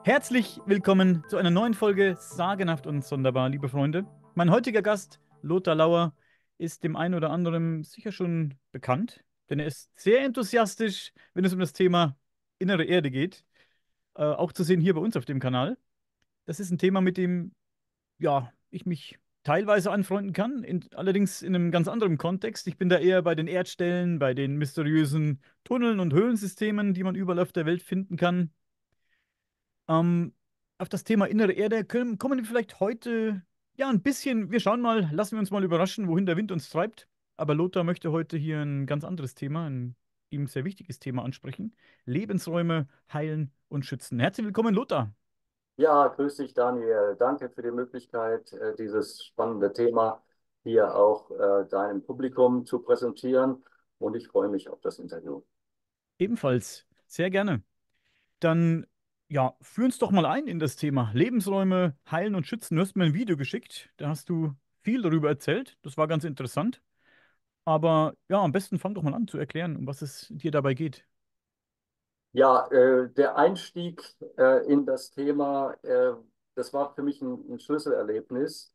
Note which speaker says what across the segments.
Speaker 1: Herzlich willkommen zu einer neuen Folge Sagenhaft und Sonderbar, liebe Freunde. Mein heutiger Gast, Lothar Lauer, ist dem einen oder anderen sicher schon bekannt, denn er ist sehr enthusiastisch, wenn es um das Thema innere Erde geht. Auch zu sehen hier bei uns auf dem Kanal. Das ist ein Thema, mit dem ja, ich mich teilweise anfreunden kann, allerdings in einem ganz anderen Kontext. Ich bin da eher bei den Erdstellen, bei den mysteriösen Tunneln und Höhlensystemen, die man überall auf der Welt finden kann. Ähm, auf das Thema innere Erde kommen wir vielleicht heute ja ein bisschen, wir schauen mal, lassen wir uns mal überraschen, wohin der Wind uns treibt. Aber Lothar möchte heute hier ein ganz anderes Thema, ein ihm sehr wichtiges Thema ansprechen. Lebensräume heilen und schützen. Herzlich willkommen, Lothar.
Speaker 2: Ja, grüß dich, Daniel. Danke für die Möglichkeit, dieses spannende Thema hier auch deinem Publikum zu präsentieren. Und ich freue mich auf das Interview.
Speaker 1: Ebenfalls, sehr gerne. Dann, ja, führ uns doch mal ein in das Thema Lebensräume heilen und schützen. Du hast mir ein Video geschickt, da hast du viel darüber erzählt. Das war ganz interessant. Aber ja, am besten fang doch mal an zu erklären, um was es dir dabei geht.
Speaker 2: Ja, der Einstieg in das Thema, das war für mich ein Schlüsselerlebnis.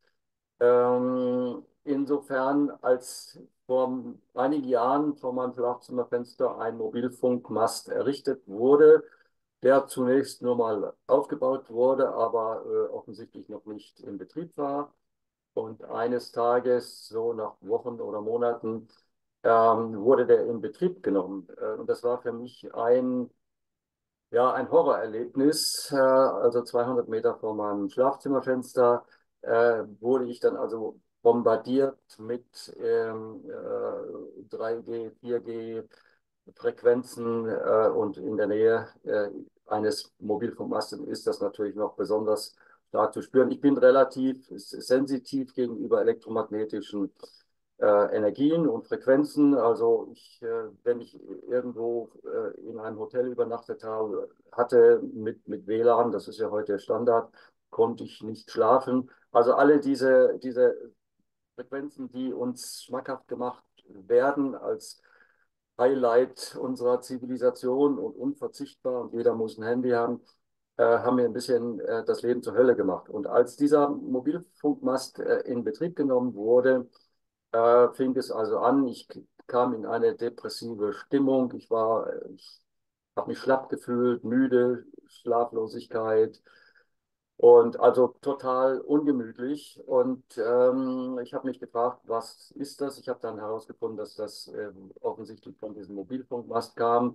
Speaker 2: Insofern, als vor einigen Jahren vor meinem Schlafzimmerfenster ein Mobilfunkmast errichtet wurde, der zunächst nur mal aufgebaut wurde, aber offensichtlich noch nicht in Betrieb war. Und eines Tages, so nach Wochen oder Monaten, wurde der in Betrieb genommen. Und das war für mich ein Horrorerlebnis. Also 200 Meter vor meinem Schlafzimmerfenster wurde ich dann also bombardiert mit 3G, 4G Frequenzen und in der Nähe eines Mobilfunkmastes ist das natürlich noch besonders stark zu spüren. Ich bin relativ sensitiv gegenüber elektromagnetischen Energien und Frequenzen. Also wenn ich irgendwo in einem Hotel übernachtet habe, hatte mit WLAN, das ist ja heute Standard, konnte ich nicht schlafen. Also alle diese Frequenzen, die uns schmackhaft gemacht werden als Highlight unserer Zivilisation und unverzichtbar und jeder muss ein Handy haben, haben mir ein bisschen das Leben zur Hölle gemacht. Und als dieser Mobilfunkmast in Betrieb genommen wurde, fing es also an. Ich kam in eine depressive Stimmung. Ich habe mich schlapp gefühlt, müde, Schlaflosigkeit und also total ungemütlich. Und ich habe mich gefragt, was ist das? Ich habe dann herausgefunden, dass das offensichtlich von diesem Mobilfunkmast kam.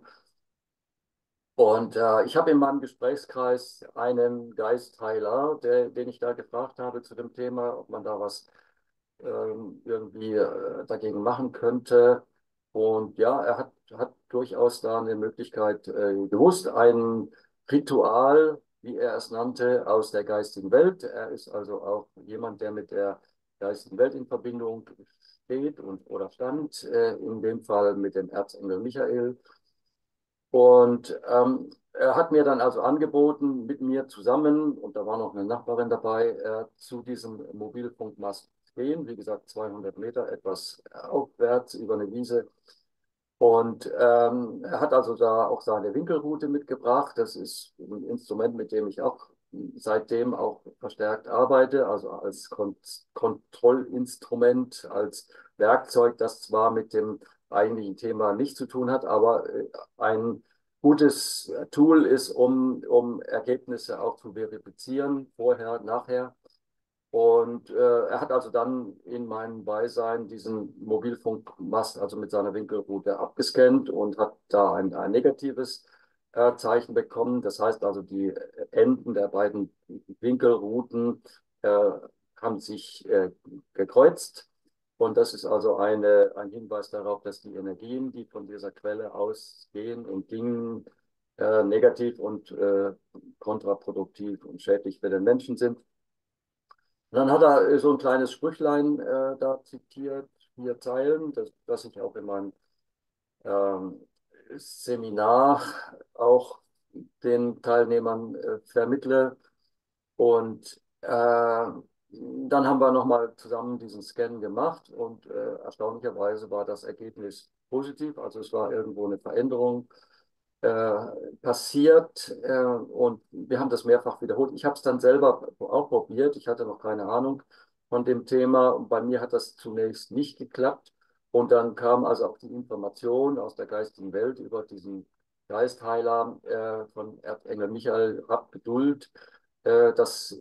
Speaker 2: Und ich habe in meinem Gesprächskreis einen Geistheiler, den ich da gefragt habe zu dem Thema, ob man da was irgendwie dagegen machen könnte. Und ja, hat durchaus da eine Möglichkeit gewusst, ein Ritual, wie er es nannte, aus der geistigen Welt. Er ist also auch jemand, der mit der geistigen Welt in Verbindung steht und oder stand, in dem Fall mit dem Erzengel Michael. Und er hat mir dann also angeboten, mit mir zusammen, und da war noch eine Nachbarin dabei, zu diesem Mobilfunkmast gehen. Wie gesagt, 200 Meter etwas aufwärts über eine Wiese. Und er hat also da auch seine Winkelrute mitgebracht. Das ist ein Instrument, mit dem ich auch seitdem auch verstärkt arbeite, also als Kontrollinstrument, als Werkzeug, das zwar mit dem eigentlichen Thema nichts zu tun hat, aber ein gutes Tool ist, um Ergebnisse auch zu verifizieren, vorher, nachher. Und er hat also dann in meinem Beisein diesen Mobilfunkmast, also mit seiner Winkelrute, abgescannt und hat da ein negatives Zeichen bekommen. Das heißt also, die Enden der beiden Winkelrouten äh, haben sich gekreuzt. Und das ist also ein Hinweis darauf, dass die Energien, die von dieser Quelle ausgehen und gingen, negativ und kontraproduktiv und schädlich für den Menschen sind. Und dann hat er so ein kleines Sprüchlein da zitiert, 4 Zeilen, das ich auch in meinem ähm, Seminar auch den Teilnehmern vermittle. Und dann haben wir nochmal zusammen diesen Scan gemacht und erstaunlicherweise war das Ergebnis positiv. Also es war irgendwo eine Veränderung passiert und wir haben das mehrfach wiederholt. Ich habe es dann selber auch probiert. Ich hatte noch keine Ahnung von dem Thema und bei mir hat das zunächst nicht geklappt. Und dann kam also auch die Information aus der geistigen Welt über diesen Geistheiler von Erzengel Michael Rapp-Geduld. Das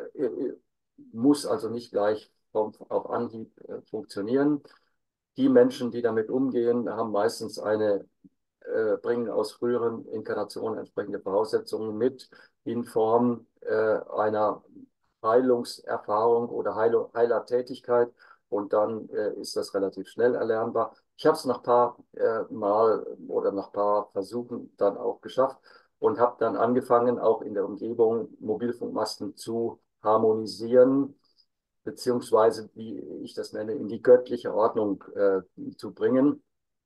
Speaker 2: muss also nicht gleich auf Anhieb funktionieren. Die Menschen, die damit umgehen, haben meistens bringen aus früheren Inkarnationen entsprechende Voraussetzungen mit in Form einer Heilungserfahrung oder Heilertätigkeit und dann ist das relativ schnell erlernbar. Ich habe es nach ein paar Mal oder nach ein paar Versuchen dann auch geschafft und habe dann angefangen, auch in der Umgebung Mobilfunkmasten zu harmonisieren, beziehungsweise, wie ich das nenne, in die göttliche Ordnung zu bringen.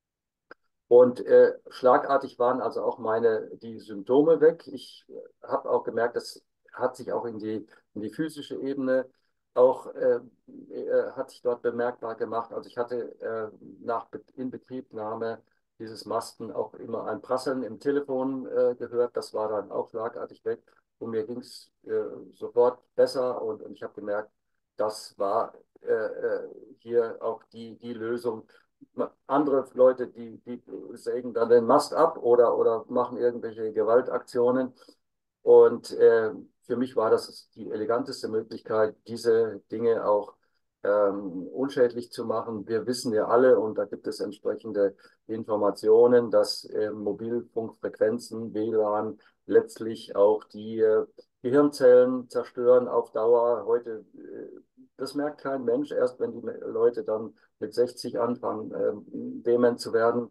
Speaker 2: Und schlagartig waren also auch die Symptome weg. Ich habe auch gemerkt, das hat sich auch in die physische Ebene auch hat sich dort bemerkbar gemacht. Also ich hatte nach Inbetriebnahme dieses Masten auch immer ein Prasseln im Telefon gehört. Das war dann auch schlagartig weg. Und mir ging es sofort besser und ich habe gemerkt, das war hier auch die Lösung. Andere Leute, die sägen dann den Mast ab oder machen irgendwelche Gewaltaktionen. Und für mich war das die eleganteste Möglichkeit, diese Dinge auch unschädlich zu machen. Wir wissen ja alle, und da gibt es entsprechende Informationen, dass Mobilfunkfrequenzen, WLAN, letztlich auch die Gehirnzellen zerstören auf Dauer. Heute, das merkt kein Mensch, erst wenn die Leute dann mit 60 anfangen, dement zu werden,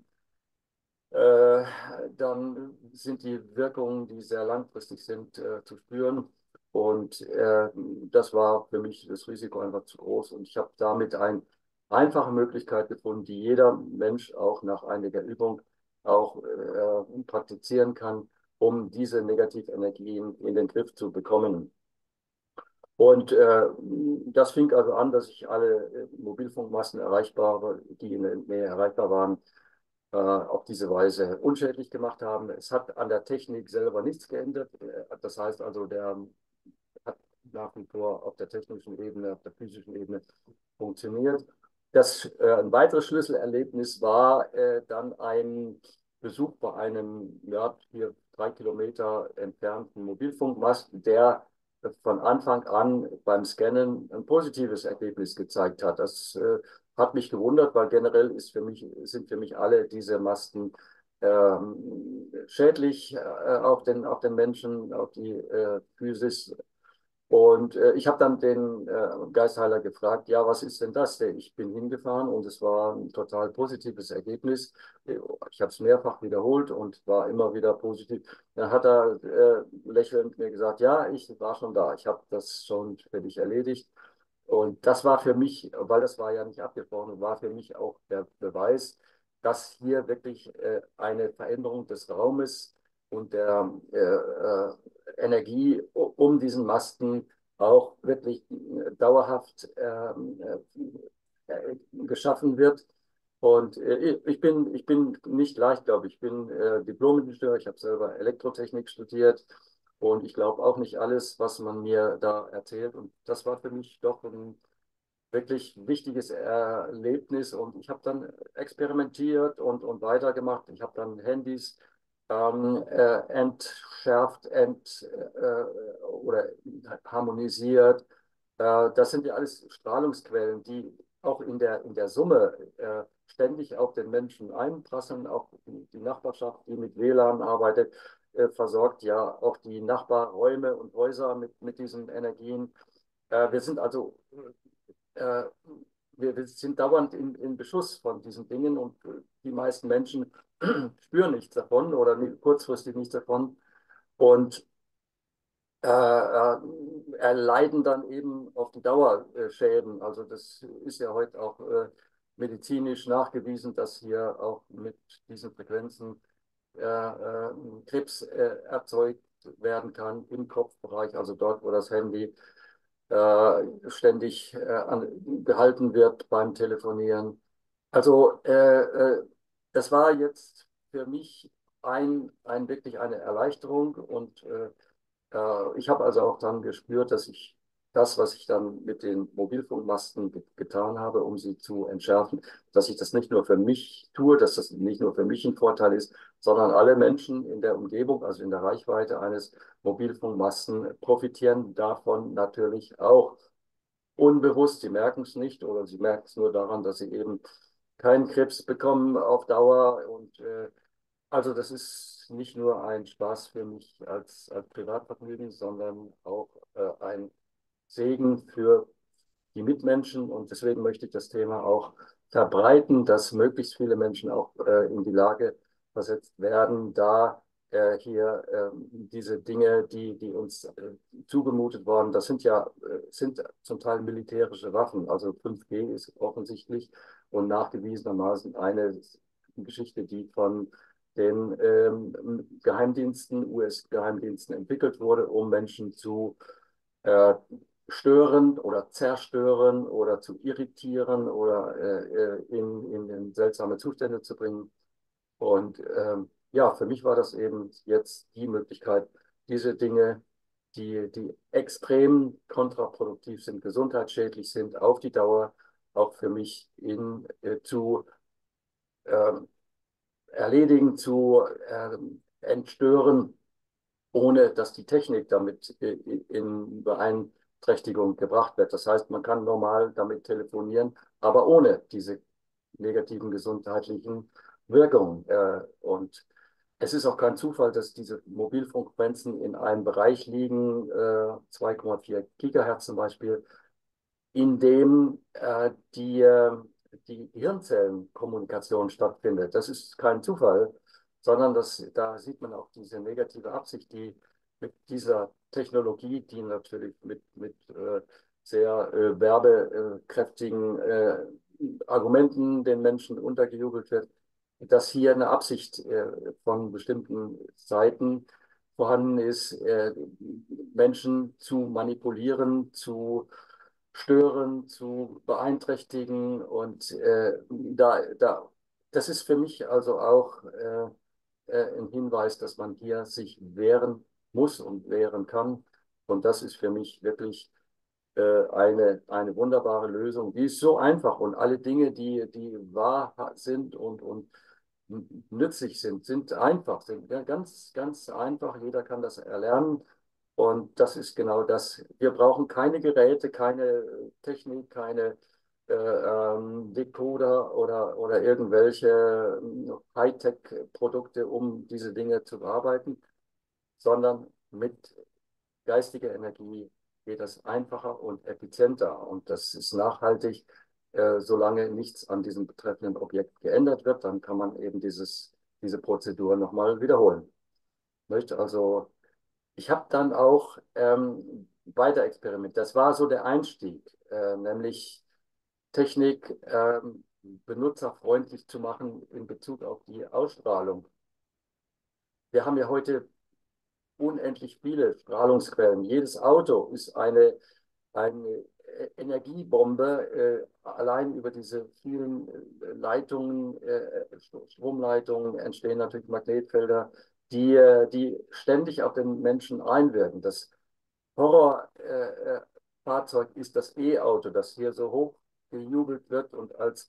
Speaker 2: äh, dann sind die Wirkungen, die sehr langfristig sind, zu spüren. Und das war für mich das Risiko einfach zu groß. Und ich habe damit eine einfache Möglichkeit gefunden, die jeder Mensch auch nach einiger Übung auch praktizieren kann, um diese Negativenergien in den Griff zu bekommen. Und das fing also an, dass ich alle Mobilfunkmasten erreichbar, die in der Nähe erreichbar waren, auf diese Weise unschädlich gemacht haben. Es hat an der Technik selber nichts geändert. Das heißt also, der hat nach wie vor auf der technischen Ebene, auf der physischen Ebene funktioniert. Ein weiteres Schlüsselerlebnis war dann ein Besuch bei einem ja, 3 Kilometer entfernten Mobilfunkmast, der von Anfang an beim Scannen ein positives Ergebnis gezeigt hat. Das hat mich gewundert, weil generell sind für mich alle diese Masten schädlich auf den Menschen, auf die Physis. Und ich habe dann den Geistheiler gefragt, ja, was ist denn das? Ich bin hingefahren und es war ein total positives Ergebnis. Ich habe es mehrfach wiederholt und war immer wieder positiv. Dann hat er lächelnd mir gesagt, ja, ich war schon da, ich habe das schon für dich erledigt. Und das war für mich, weil das war ja nicht abgesprochen, war für mich auch der Beweis, dass hier wirklich eine Veränderung des Raumes und der Energie um diesen Masten auch wirklich dauerhaft geschaffen wird. Und ich bin nicht leichtgläubig. Ich bin Diplom-Ingenieur, ich habe selber Elektrotechnik studiert und ich glaube auch nicht alles, was man mir da erzählt. Und das war für mich doch ein wirklich wichtiges Erlebnis. Und ich habe dann experimentiert und weitergemacht. Ich habe dann Handys entschärft oder harmonisiert. Das sind ja alles Strahlungsquellen, die auch in der Summe ständig auf den Menschen einprasseln. Auch die Nachbarschaft, die mit WLAN arbeitet, versorgt ja auch die Nachbarräume und Häuser mit diesen Energien. Wir sind also äh, wir sind dauernd in Beschuss von diesen Dingen und die meisten Menschen spüren nichts davon oder kurzfristig nichts davon und erleiden dann eben auf die Dauer Schäden. Also das ist ja heute auch medizinisch nachgewiesen, dass hier auch mit diesen Frequenzen Krebs erzeugt werden kann im Kopfbereich, also dort, wo das Handy ständig gehalten wird beim Telefonieren. Also das war jetzt für mich wirklich eine Erleichterung und ich habe also auch dann gespürt, dass ich das, was ich dann mit den Mobilfunkmasten getan habe, um sie zu entschärfen, dass ich das nicht nur für mich tue, dass das nicht nur für mich ein Vorteil ist, sondern alle Menschen in der Umgebung, also in der Reichweite eines Mobilfunkmasten, profitieren davon natürlich auch unbewusst. Sie merken es nicht oder sie merken es nur daran, dass sie eben keinen Krebs bekommen auf Dauer. Und also das ist nicht nur ein Spaß für mich als Privatvergnügen, sondern auch ein Segen für die Mitmenschen. Und deswegen möchte ich das Thema auch verbreiten, dass möglichst viele Menschen auch in die Lage versetzt werden, da hier diese Dinge, die uns zugemutet worden, das sind zum Teil militärische Waffen. Also 5G ist offensichtlich und nachgewiesenermaßen eine Geschichte, die von den Geheimdiensten, US-Geheimdiensten entwickelt wurde, um Menschen zu äh, stören oder zerstören oder zu irritieren oder in seltsame Zustände zu bringen. Und ja, für mich war das eben jetzt die Möglichkeit, diese Dinge, die extrem kontraproduktiv sind, gesundheitsschädlich sind, auf die Dauer auch für mich zu äh, erledigen, zu entstören, ohne dass die Technik damit in Beeinträchtigung gebracht wird. Das heißt, man kann normal damit telefonieren, aber ohne diese negativen gesundheitlichen Wirkungen. Und es ist auch kein Zufall, dass diese Mobilfunkfrequenzen in einem Bereich liegen, 2,4 Gigahertz zum Beispiel, in dem die Hirnzellenkommunikation stattfindet. Das ist kein Zufall, sondern da sieht man auch diese negative Absicht, die mit dieser Technologie, die natürlich mit sehr werbekräftigen Argumenten den Menschen untergejubelt wird, dass hier eine Absicht von bestimmten Seiten vorhanden ist, Menschen zu manipulieren, zu stören, zu beeinträchtigen. Und das ist für mich also auch ein Hinweis, dass man hier sich wehren muss und wehren kann. Und das ist für mich wirklich eine wunderbare Lösung. Die ist so einfach und alle Dinge, die wahr sind und nützlich sind, sind einfach, sind ja, ganz, ganz einfach. Jeder kann das erlernen. Und das ist genau das. Wir brauchen keine Geräte, keine Technik, keine Decoder oder irgendwelche Hightech-Produkte, um diese Dinge zu bearbeiten, sondern mit geistiger Energie geht das einfacher und effizienter. Und das ist nachhaltig. Solange nichts an diesem betreffenden Objekt geändert wird, dann kann man eben diese Prozedur nochmal wiederholen. Nicht? Also ich habe dann auch weiter experimentiert. Das war so der Einstieg, nämlich Technik benutzerfreundlich zu machen in Bezug auf die Ausstrahlung. Wir haben ja heute unendlich viele Strahlungsquellen. Jedes Auto ist eine Energiebombe, allein über diese vielen Leitungen, Stromleitungen entstehen natürlich Magnetfelder, die ständig auf den Menschen einwirken. Das Horrorfahrzeug ist das E-Auto, das hier so hoch gejubelt wird und als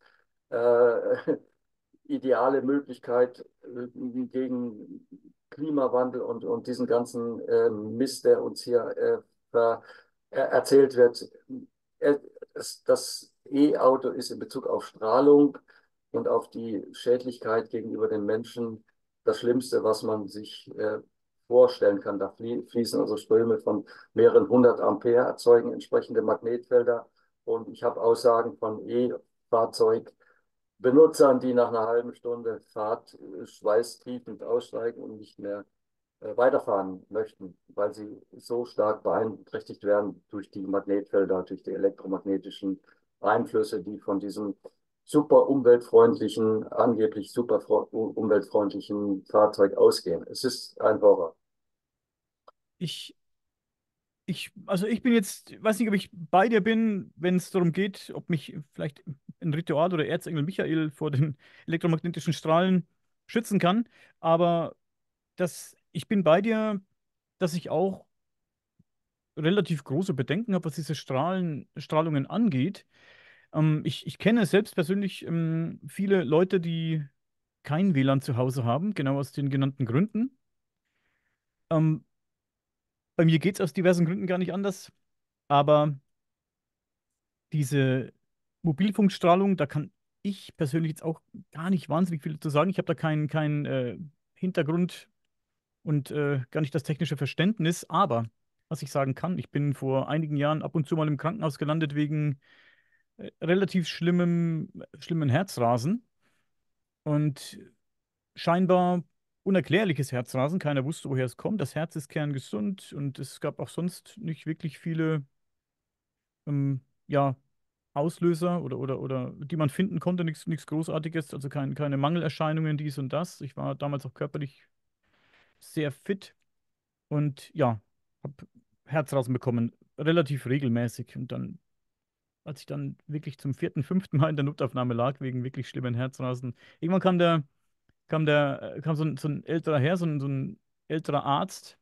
Speaker 2: ideale Möglichkeit gegen Klimawandel und diesen ganzen Mist, der uns hier erzählt wird. Das E-Auto ist in Bezug auf Strahlung und auf die Schädlichkeit gegenüber den Menschen das Schlimmste, was man sich vorstellen kann. Da fließen also Ströme von mehreren hundert Ampere, erzeugen entsprechende Magnetfelder. Und ich habe Aussagen von E-Fahrzeugbenutzern, die nach einer halben Stunde Fahrt schweißtriefend aussteigen und nicht mehr weiterfahren möchten, weil sie so stark beeinträchtigt werden durch die Magnetfelder, durch die elektromagnetischen Einflüsse, die von diesem super umweltfreundlichen, angeblich super umweltfreundlichen Fahrzeug ausgehen. Es ist ein Horror.
Speaker 1: Ich, also ich bin jetzt, weiß nicht, ob ich bei dir bin, wenn es darum geht, ob mich vielleicht ein Ritual oder Erzengel Michael vor den elektromagnetischen Strahlen schützen kann. Aber Ich bin bei dir, dass ich auch relativ große Bedenken habe, was diese Strahlungen angeht. Ich kenne selbst persönlich viele Leute, die kein WLAN zu Hause haben, genau aus den genannten Gründen. Ähm, Bei mir geht es aus diversen Gründen gar nicht anders, aber diese Mobilfunkstrahlung, da kann ich persönlich jetzt auch gar nicht wahnsinnig viel zu sagen. Ich habe da keinen Hintergrund und gar nicht das technische Verständnis, aber was ich sagen kann, ich bin vor einigen Jahren ab und zu mal im Krankenhaus gelandet wegen relativ schlimmen Herzrasen und scheinbar unerklärliches Herzrasen. Keiner wusste, woher es kommt. Das Herz ist kerngesund und es gab auch sonst nicht wirklich viele ja, Auslöser oder die man finden konnte, nichts Großartiges, also keine Mangelerscheinungen, dies und das. Ich war damals auch körperlich sehr fit und ja, habe Herzrasen bekommen, relativ regelmäßig. Und dann, als ich dann wirklich zum vierten, fünften Mal in der Notaufnahme lag, wegen wirklich schlimmen Herzrasen, irgendwann kam so ein älterer Herr, so ein älterer Arzt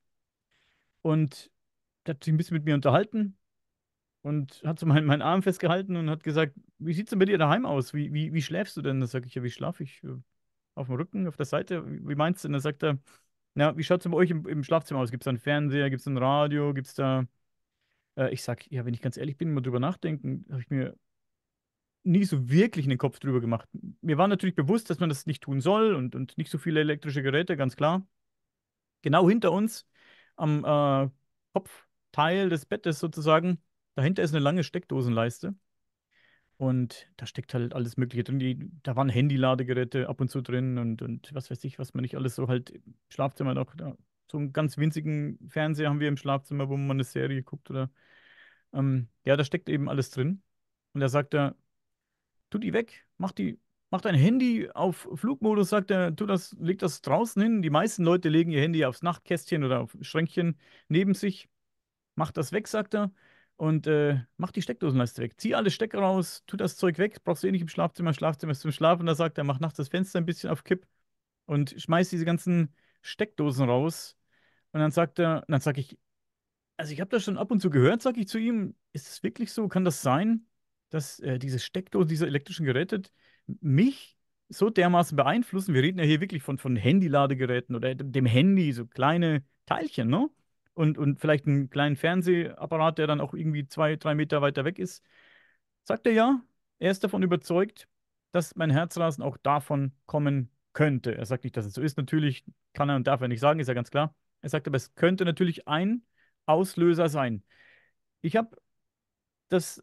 Speaker 1: und der hat sich ein bisschen mit mir unterhalten und hat so meinen Arm festgehalten und hat gesagt, wie sieht's denn bei dir daheim aus? Wie schläfst du denn? Da sage ich, ja, wie schlafe ich? Auf dem Rücken, auf der Seite? Wie meinst du? Und dann sagt er, na, wie schaut's denn bei euch im Schlafzimmer aus? Gibt es da einen Fernseher? Gibt es ein Radio? Gibt es da ich sag, ja, wenn ich ganz ehrlich bin, mal drüber nachdenken, habe ich mir nie so wirklich einen Kopf drüber gemacht. Mir war natürlich bewusst, dass man das nicht tun soll und nicht so viele elektrische Geräte, ganz klar. Genau hinter uns, am Kopfteil des Bettes sozusagen, dahinter ist eine lange Steckdosenleiste. Und da steckt halt alles Mögliche drin. Da waren Handy-Ladegeräte ab und zu drin und was weiß ich, was man nicht alles so halt im Schlafzimmer noch. So einen ganz winzigen Fernseher haben wir im Schlafzimmer, wo man mal eine Serie guckt oder. Ja, da steckt eben alles drin. Und er sagt er, tu die weg, mach dein Handy auf Flugmodus, sagt er, leg das draußen hin. Die meisten Leute legen ihr Handy aufs Nachtkästchen oder auf Schränkchen neben sich. Mach das weg, sagt er. Und mach die Steckdosenleiste weg. Zieh alle Stecker raus, tu das Zeug weg, brauchst du eh nicht im Schlafzimmer. Schlafzimmer ist zum Schlafen. Da sagt er, mach nachts das Fenster ein bisschen auf Kipp und schmeiß diese ganzen Steckdosen raus. Und dann sag ich, also ich habe das schon ab und zu gehört, sage ich zu ihm. Ist es wirklich so? Kann das sein, dass diese Steckdosen, diese elektrischen Geräte mich so dermaßen beeinflussen? Wir reden ja hier wirklich von Handy-Ladegeräten oder dem Handy, so kleine Teilchen, ne? Und vielleicht einen kleinen Fernsehapparat, der dann auch irgendwie 2, 3 Meter weiter weg ist. Sagt er ja, er ist davon überzeugt, dass mein Herzrasen auch davon kommen könnte. Er sagt nicht, dass es so ist. Natürlich kann er und darf er nicht sagen, ist ja ganz klar. Er sagt aber, es könnte natürlich ein Auslöser sein. Ich habe das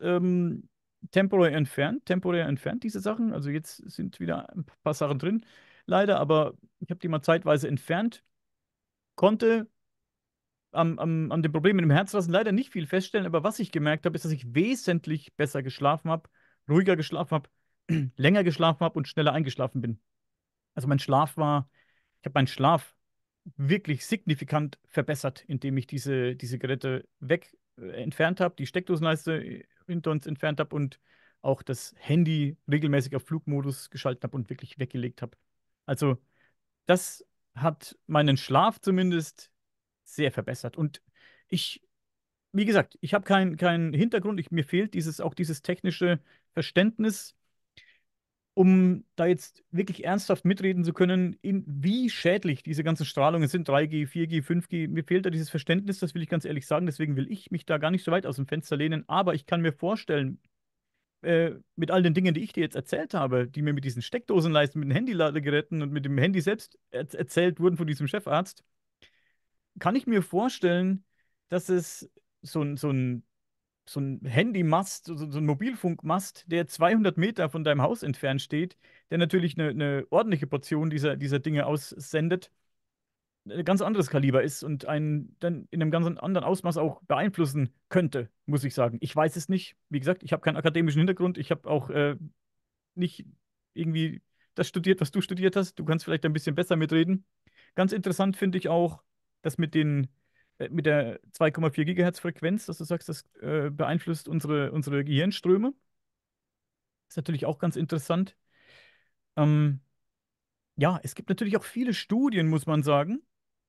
Speaker 1: temporär entfernt, diese Sachen. Also jetzt sind wieder ein paar Sachen drin, leider, aber ich habe die mal zeitweise entfernt, konnte an dem Problem mit dem Herzrasen leider nicht viel feststellen, aber was ich gemerkt habe, ist, dass ich wesentlich besser geschlafen habe, ruhiger geschlafen habe, länger geschlafen habe und schneller eingeschlafen bin. Also ich habe meinen Schlaf wirklich signifikant verbessert, indem ich diese Geräte entfernt habe, die Steckdosenleiste hinter uns entfernt habe und auch das Handy regelmäßig auf Flugmodus geschaltet habe und wirklich weggelegt habe. Also das hat meinen Schlaf zumindest sehr verbessert. Und ich, wie gesagt, ich habe keinen Hintergrund, mir fehlt auch dieses technische Verständnis, um da jetzt wirklich ernsthaft mitreden zu können, wie schädlich diese ganzen Strahlungen sind, 3G, 4G, 5G. Mir fehlt da dieses Verständnis, das will ich ganz ehrlich sagen. Deswegen will ich mich da gar nicht so weit aus dem Fenster lehnen. Aber ich kann mir vorstellen, mit all den Dingen, die ich dir jetzt erzählt habe, die mir mit diesen Steckdosenleisten, mit den Handyladegeräten und mit dem Handy selbst erzählt wurden von diesem Chefarzt, kann ich mir vorstellen, dass es so ein Handymast, so ein Mobilfunkmast, der 200 Meter von deinem Haus entfernt steht, der natürlich eine ordentliche Portion dieser Dinge aussendet, ein ganz anderes Kaliber ist und einen dann in einem ganz anderen Ausmaß auch beeinflussen könnte, muss ich sagen. Ich weiß es nicht. Wie gesagt, ich habe keinen akademischen Hintergrund. Ich habe auch nicht irgendwie das studiert, was du studiert hast. Du kannst vielleicht ein bisschen besser mitreden. Ganz interessant finde ich auch, dass mit der 2,4 Gigahertz Frequenz, dass du sagst, das beeinflusst unsere Gehirnströme. Ist natürlich auch ganz interessant. Ähm, ja, es gibt natürlich auch viele Studien, muss man sagen.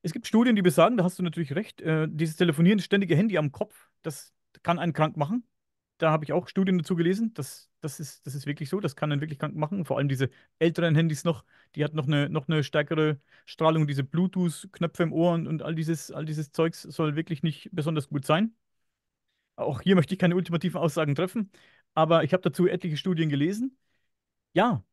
Speaker 1: Es gibt Studien, die besagen, da hast du natürlich recht, dieses Telefonieren, das ständige Handy am Kopf, das kann einen krank machen. Da habe ich auch Studien dazu gelesen. Das ist wirklich so, das kann einen wirklich krank machen. Vor allem diese älteren Handys noch, die hat noch eine stärkere Strahlung, diese Bluetooth-Knöpfe im Ohr und all dieses Zeugs soll wirklich nicht besonders gut sein. Auch hier möchte ich keine ultimativen Aussagen treffen, aber ich habe dazu etliche Studien gelesen. Ja,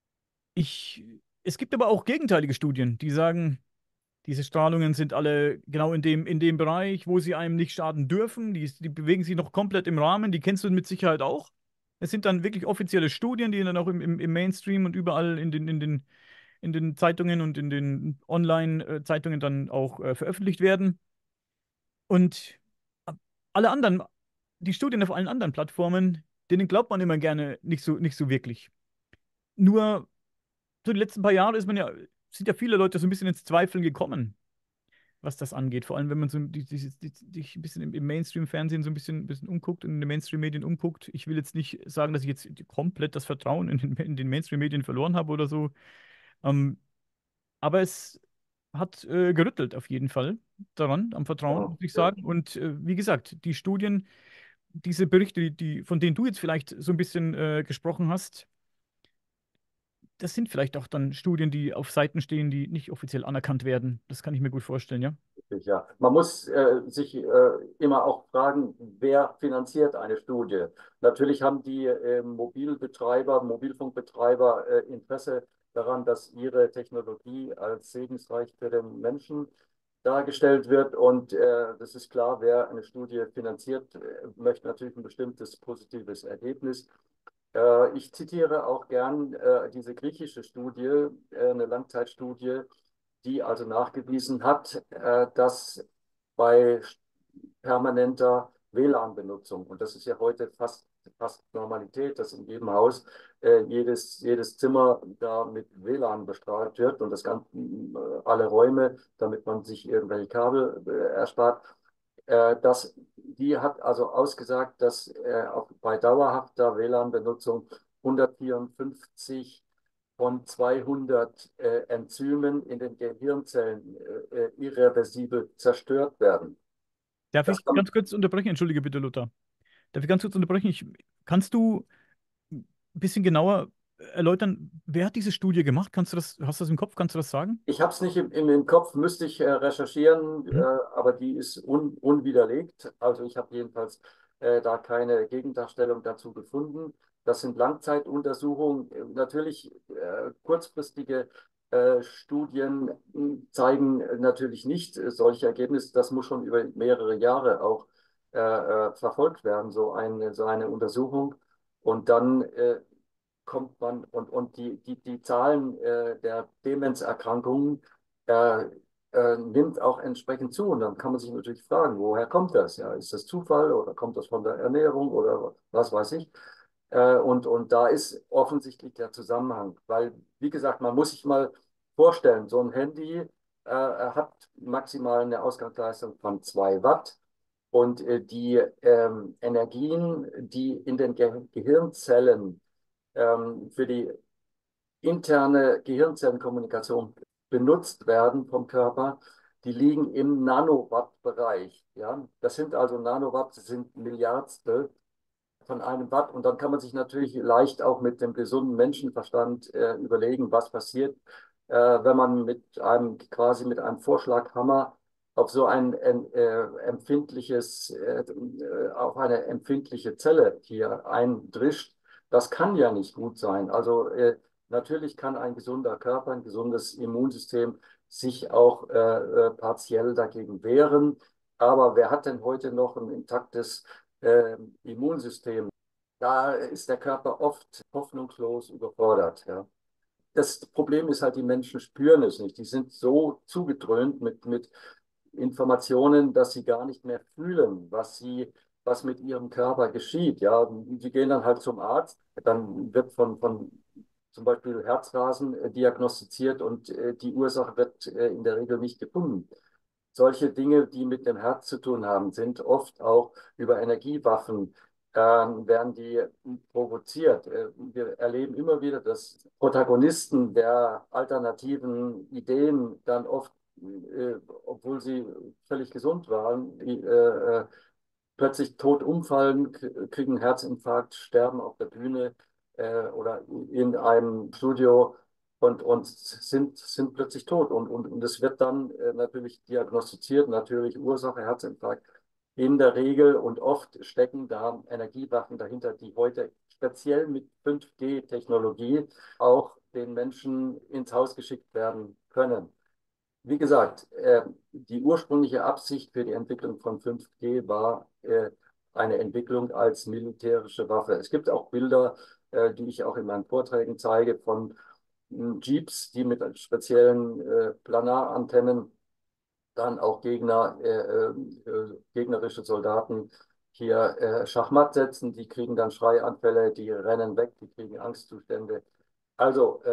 Speaker 1: es gibt aber auch gegenteilige Studien, die sagen, diese Strahlungen sind alle genau in dem Bereich, wo sie einem nicht schaden dürfen. Die bewegen sich noch komplett im Rahmen. Die kennst du mit Sicherheit auch. Es sind dann wirklich offizielle Studien, die dann auch im Mainstream und überall in den Zeitungen und in den Online-Zeitungen dann auch veröffentlicht werden. Und alle anderen, die Studien auf allen anderen Plattformen, denen glaubt man immer gerne nicht so wirklich. Nur so die letzten paar Jahre sind ja viele Leute so ein bisschen ins Zweifeln gekommen, was das angeht. Vor allem, wenn man so sich ein bisschen im Mainstream-Fernsehen so ein bisschen umguckt und in den Mainstream-Medien umguckt. Ich will jetzt nicht sagen, dass ich jetzt komplett das Vertrauen in den Mainstream-Medien verloren habe oder so. Ähm, aber es hat gerüttelt auf jeden Fall daran, am Vertrauen,
Speaker 2: Ja,
Speaker 1: muss ich
Speaker 2: ja.
Speaker 1: sagen. Und wie gesagt, die Studien, diese Berichte, von denen du jetzt vielleicht so ein bisschen gesprochen hast, das sind vielleicht auch dann Studien, die auf Seiten stehen, die nicht offiziell anerkannt werden. Das kann ich mir gut vorstellen, ja.
Speaker 2: Ja, man muss sich immer auch fragen, wer finanziert eine Studie? Natürlich haben die Mobilbetreiber, Mobilfunkbetreiber Interesse daran, dass ihre Technologie als segensreich für den Menschen dargestellt wird. Und das ist klar, wer eine Studie finanziert, möchte natürlich ein bestimmtes positives Ergebnis. Ich zitiere auch gern diese griechische Studie, eine Langzeitstudie, die also nachgewiesen hat, dass bei permanenter WLAN-Benutzung, und das ist ja heute fast Normalität, dass in jedem Haus jedes Zimmer da mit WLAN bestrahlt wird und das Ganze, alle Räume, damit man sich irgendwelche Kabel erspart. Die hat also ausgesagt, dass auch bei dauerhafter WLAN-Benutzung 154 von 200 Enzymen in den Gehirnzellen irreversibel zerstört werden.
Speaker 1: Darf
Speaker 2: Das
Speaker 1: ich
Speaker 2: kann,
Speaker 1: ganz kurz unterbrechen? Entschuldige bitte, Lothar. Darf ich ganz kurz unterbrechen? Kannst du ein bisschen genauer erläutern, wer hat diese Studie gemacht? Hast du das im Kopf? Kannst du das sagen?
Speaker 2: Ich habe es nicht im Kopf, müsste ich recherchieren,
Speaker 1: Mhm.
Speaker 2: aber die ist unwiderlegt. Also ich habe jedenfalls da keine Gegendarstellung dazu gefunden. Das sind Langzeituntersuchungen. Natürlich kurzfristige Studien zeigen natürlich nicht solche Ergebnisse. Das muss schon über mehrere Jahre auch verfolgt werden, so eine Untersuchung. Und dann kommt man und die Zahlen der Demenzerkrankungen äh, nimmt auch entsprechend zu. Und dann kann man sich natürlich fragen, woher kommt das? Ja, ist das Zufall oder kommt das von der Ernährung oder was weiß ich? Und da ist offensichtlich der Zusammenhang, weil, wie gesagt, man muss sich mal vorstellen, so ein Handy hat maximal eine Ausgangsleistung von 2 Watt. Und die Energien, die in den Gehirnzellen für die interne Gehirnzellenkommunikation benutzt werden vom Körper, die liegen im Nanowatt-Bereich. Ja? Das sind also Nanowatt, das sind Milliardstel von einem Watt. Und dann kann man sich natürlich leicht auch mit dem gesunden Menschenverstand überlegen, was passiert, wenn man quasi mit einem Vorschlaghammer auf so ein auf eine empfindliche Zelle hier eindrischt. Das kann ja nicht gut sein. Also natürlich kann ein gesunder Körper, ein gesundes Immunsystem sich auch partiell dagegen wehren. Aber wer hat denn heute noch ein intaktes Immunsystem? Da ist der Körper oft hoffnungslos überfordert. Ja. Das Problem ist halt, die Menschen spüren es nicht. Die sind so zugedröhnt mit Informationen, dass sie gar nicht mehr fühlen, was mit ihrem Körper geschieht. Ja, die gehen dann halt zum Arzt, dann wird von zum Beispiel Herzrasen diagnostiziert und die Ursache wird in der Regel nicht gefunden. Solche Dinge, die mit dem Herz zu tun haben, sind oft auch über Energiewaffen, werden die provoziert. Wir erleben immer wieder, dass Protagonisten der alternativen Ideen dann oft obwohl sie völlig gesund waren, die plötzlich tot umfallen, kriegen einen Herzinfarkt, sterben auf der Bühne oder in einem Studio und sind plötzlich tot. Und es wird dann natürlich diagnostiziert, natürlich Ursache Herzinfarkt. In der Regel und oft stecken da Energiewaffen dahinter, die heute speziell mit 5G-Technologie auch den Menschen ins Haus geschickt werden können. Wie gesagt, die ursprüngliche Absicht für die Entwicklung von 5G war eine Entwicklung als militärische Waffe. Es gibt auch Bilder, die ich auch in meinen Vorträgen zeige, von Jeeps, die mit speziellen Planarantennen dann auch gegnerische Soldaten hier Schachmatt setzen. Die kriegen dann Schreianfälle, die rennen weg, die kriegen Angstzustände. Also,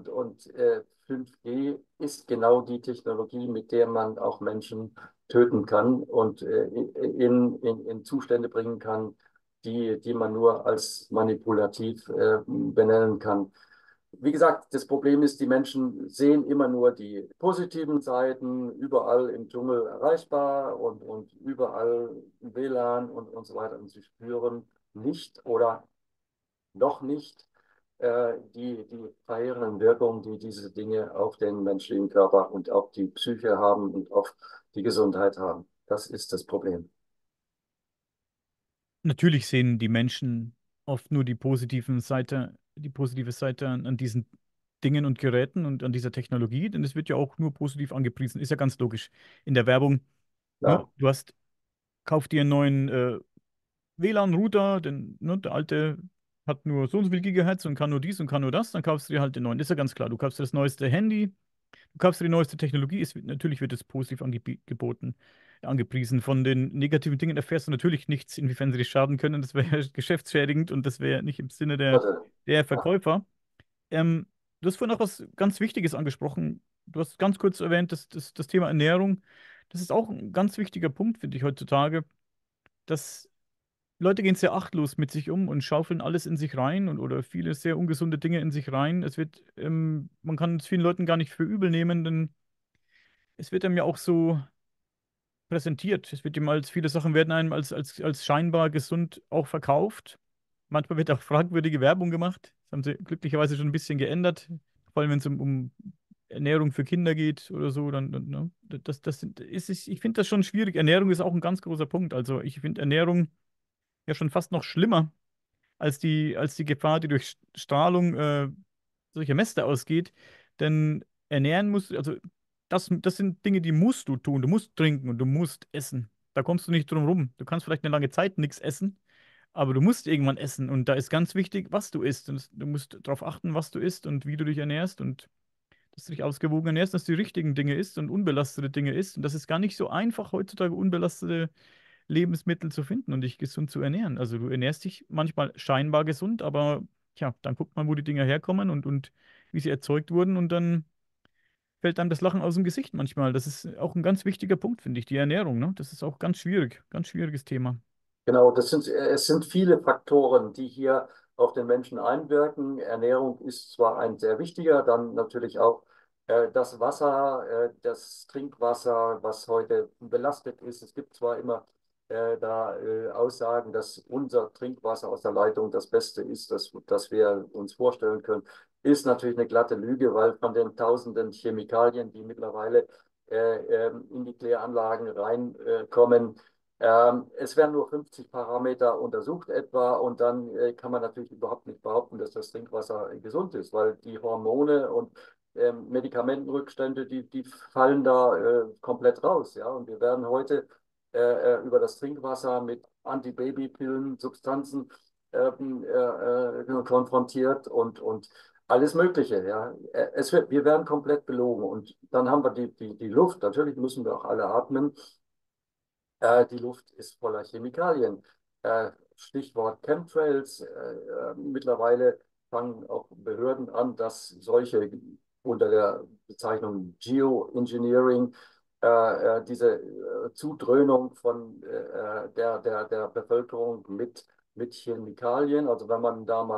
Speaker 2: 5G ist genau die Technologie, mit der man auch Menschen töten kann und in Zustände bringen kann, die man nur als manipulativ benennen kann. Wie gesagt, das Problem ist, die Menschen sehen immer nur die positiven Seiten, überall im Dschungel erreichbar und überall WLAN und so weiter. Und sie spüren nicht oder noch nicht die verheerenden Wirkungen, die diese Dinge auf den menschlichen Körper und auf die Psyche haben und auf die Gesundheit haben. Das ist das Problem.
Speaker 1: Natürlich sehen die Menschen oft nur die positive Seite an diesen Dingen und Geräten und an dieser Technologie, denn es wird ja auch nur positiv angepriesen. Ist ja ganz logisch. In der Werbung, ne,
Speaker 2: Ja,
Speaker 1: kauf dir einen neuen WLAN-Router, denn ne, der alte hat nur so und so viel Gigahertz und kann nur dies und kann nur das, dann kaufst du dir halt den neuen. Ist ja ganz klar. Du kaufst dir das neueste Handy, du kaufst dir die neueste Technologie. Natürlich wird es positiv angeboten, angepriesen. Von den negativen Dingen erfährst du natürlich nichts, inwiefern sie dir schaden können. Das wäre geschäftsschädigend und das wäre nicht im Sinne
Speaker 2: also,
Speaker 1: der
Speaker 2: ja,
Speaker 1: Verkäufer. Ähm, Du hast vorhin auch was ganz Wichtiges angesprochen. Du hast ganz kurz erwähnt, das Thema Ernährung. Das ist auch ein ganz wichtiger Punkt, finde ich, heutzutage, dass Leute gehen sehr achtlos mit sich um und schaufeln alles in sich rein oder viele sehr ungesunde Dinge in sich rein. Man kann es vielen Leuten gar nicht für übel nehmen, denn es wird einem ja auch so präsentiert. Es wird ihm als, viele Sachen werden einem als scheinbar gesund auch verkauft. Manchmal wird auch fragwürdige Werbung gemacht. Das haben sie glücklicherweise schon ein bisschen geändert. Vor allem, wenn es um Ernährung für Kinder geht oder so, ne? Ich finde das schon schwierig. Ernährung ist auch ein ganz großer Punkt. Also ich finde Ernährung ja schon fast noch schlimmer als die Gefahr, die durch Strahlung solcher Mäste ausgeht. Denn ernähren musst, also das sind Dinge, die musst du tun. Du musst trinken und du musst essen. Da kommst du nicht drum rum. Du kannst vielleicht eine lange Zeit nichts essen, aber du musst irgendwann essen. Und da ist ganz wichtig, was du isst. Und du musst darauf achten, was du isst und wie du dich ernährst und dass du dich ausgewogen ernährst, dass du die richtigen Dinge isst und unbelastete Dinge isst. Und das ist gar nicht so einfach, heutzutage unbelastete Lebensmittel zu finden und dich gesund zu ernähren. Also du ernährst dich manchmal scheinbar gesund, aber tja, dann guckt man, wo die Dinger herkommen und wie sie erzeugt wurden und dann fällt einem das Lachen aus dem Gesicht manchmal. Das ist auch ein ganz wichtiger Punkt, finde ich, die Ernährung, ne? Das ist auch ganz schwieriges Thema.
Speaker 2: genau, es sind viele Faktoren, die hier auf den Menschen einwirken. Ernährung ist zwar ein sehr wichtiger, dann natürlich auch das Wasser, das Trinkwasser, was heute belastet ist. Es gibt zwar immer Aussagen, dass unser Trinkwasser aus der Leitung das Beste ist, das wir uns vorstellen können, ist natürlich eine glatte Lüge, weil von den tausenden Chemikalien, die mittlerweile in die Kläranlagen reinkommen, es werden nur 50 Parameter untersucht etwa und dann kann man natürlich überhaupt nicht behaupten, dass das Trinkwasser gesund ist, weil die Hormone und Medikamentenrückstände, die fallen da komplett raus. Ja? Und wir werden heute über das Trinkwasser mit Antibabypillen, Substanzen konfrontiert und alles Mögliche. Ja? Wir werden komplett belogen. Und dann haben wir die Luft. Natürlich müssen wir auch alle atmen. Die Luft ist voller Chemikalien. Stichwort Chemtrails. Mittlerweile fangen auch Behörden an, dass solche unter der Bezeichnung Geoengineering diese Zudröhnung von der Bevölkerung mit Chemikalien, also wenn man da mal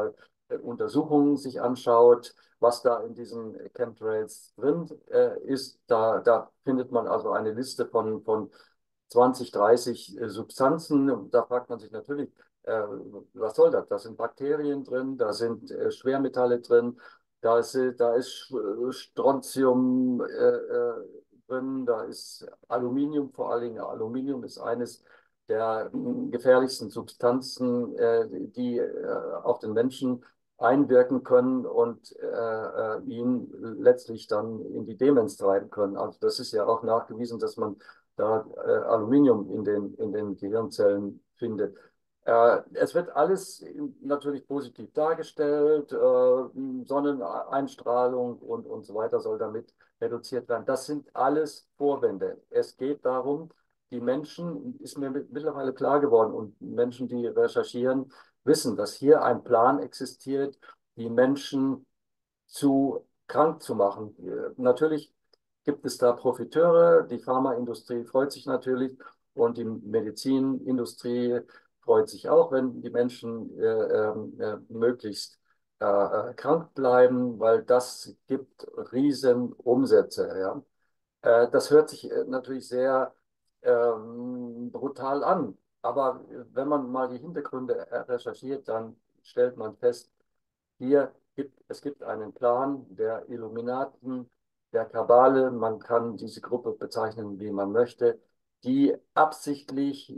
Speaker 2: Untersuchungen sich anschaut, was da in diesen Chemtrails drin ist, da findet man also eine Liste von 20, 30 Substanzen. Und da fragt man sich natürlich, was soll das? Da sind Bakterien drin, da sind Schwermetalle drin, da ist Strontium drin, da ist Aluminium vor allen Dingen. Aluminium ist eines der gefährlichsten Substanzen, die auf den Menschen einwirken können und ihn letztlich dann in die Demenz treiben können. Also das ist ja auch nachgewiesen, dass man da Aluminium in den Gehirnzellen findet. Es wird alles natürlich positiv dargestellt, Sonneneinstrahlung und so weiter soll damit reduziert werden. Das sind alles Vorwände. Es geht darum, die Menschen, ist mir mittlerweile klar geworden, und Menschen, die recherchieren, wissen, dass hier ein Plan existiert, die Menschen zu krank zu machen. Natürlich gibt es da Profiteure. Die Pharmaindustrie freut sich natürlich und die Medizinindustrie freut sich auch, wenn die Menschen möglichst krank bleiben, weil das gibt riesen Umsätze. Ja. Das hört sich natürlich sehr brutal an. Aber wenn man mal die Hintergründe recherchiert, dann stellt man fest, es gibt einen Plan der Illuminaten, der Kabale, man kann diese Gruppe bezeichnen, wie man möchte, die absichtlich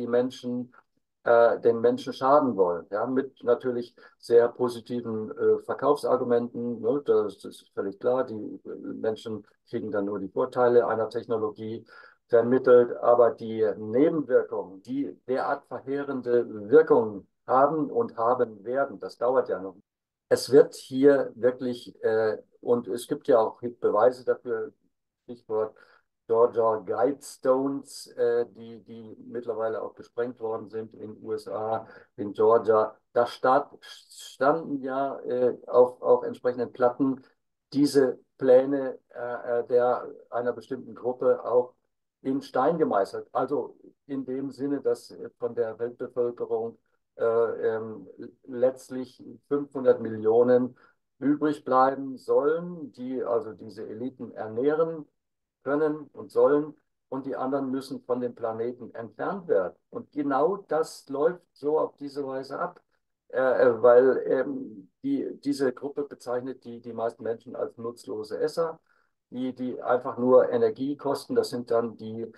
Speaker 2: den Menschen schaden wollen. Ja, mit natürlich sehr positiven Verkaufsargumenten. Ne? Das ist völlig klar. Die Menschen kriegen dann nur die Vorteile einer Technologie vermittelt, aber die Nebenwirkungen, die derart verheerende Wirkungen haben und haben werden, das dauert ja noch. Es wird hier wirklich, und es gibt ja auch Beweise dafür, Stichwort Georgia Guidestones, die mittlerweile auch gesprengt worden sind in den USA, in Georgia. Standen ja auf entsprechenden Platten diese Pläne einer bestimmten Gruppe auch in Stein gemeißelt. Also in dem Sinne, dass von der Weltbevölkerung äh, ähm, letztlich 500 Millionen übrig bleiben sollen, die also diese Eliten ernähren können und sollen, und die anderen müssen von dem Planeten entfernt werden. Und genau das läuft so auf diese Weise ab, weil diese Gruppe bezeichnet die meisten Menschen als nutzlose Esser, die einfach nur Energie kosten. Das sind dann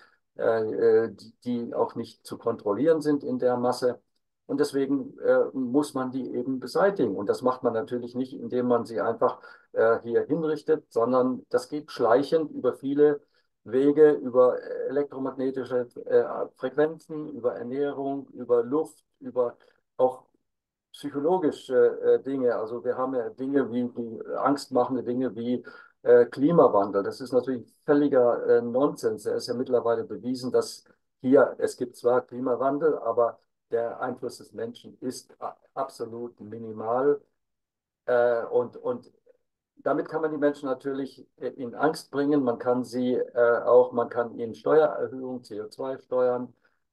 Speaker 2: die auch nicht zu kontrollieren sind in der Masse. Und deswegen muss man die eben beseitigen. Und das macht man natürlich nicht, indem man sie einfach hier hinrichtet, sondern das geht schleichend über viele Wege, über elektromagnetische Frequenzen, über Ernährung, über Luft, über auch psychologische Dinge. Also wir haben ja Dinge wie angstmachende Dinge wie Klimawandel. Das ist natürlich völliger Nonsens. Es ist ja mittlerweile bewiesen, dass es gibt zwar Klimawandel, aber der Einfluss des Menschen ist absolut minimal. Und damit kann man die Menschen natürlich in Angst bringen. Man kann ihnen Steuererhöhungen, CO2-Steuern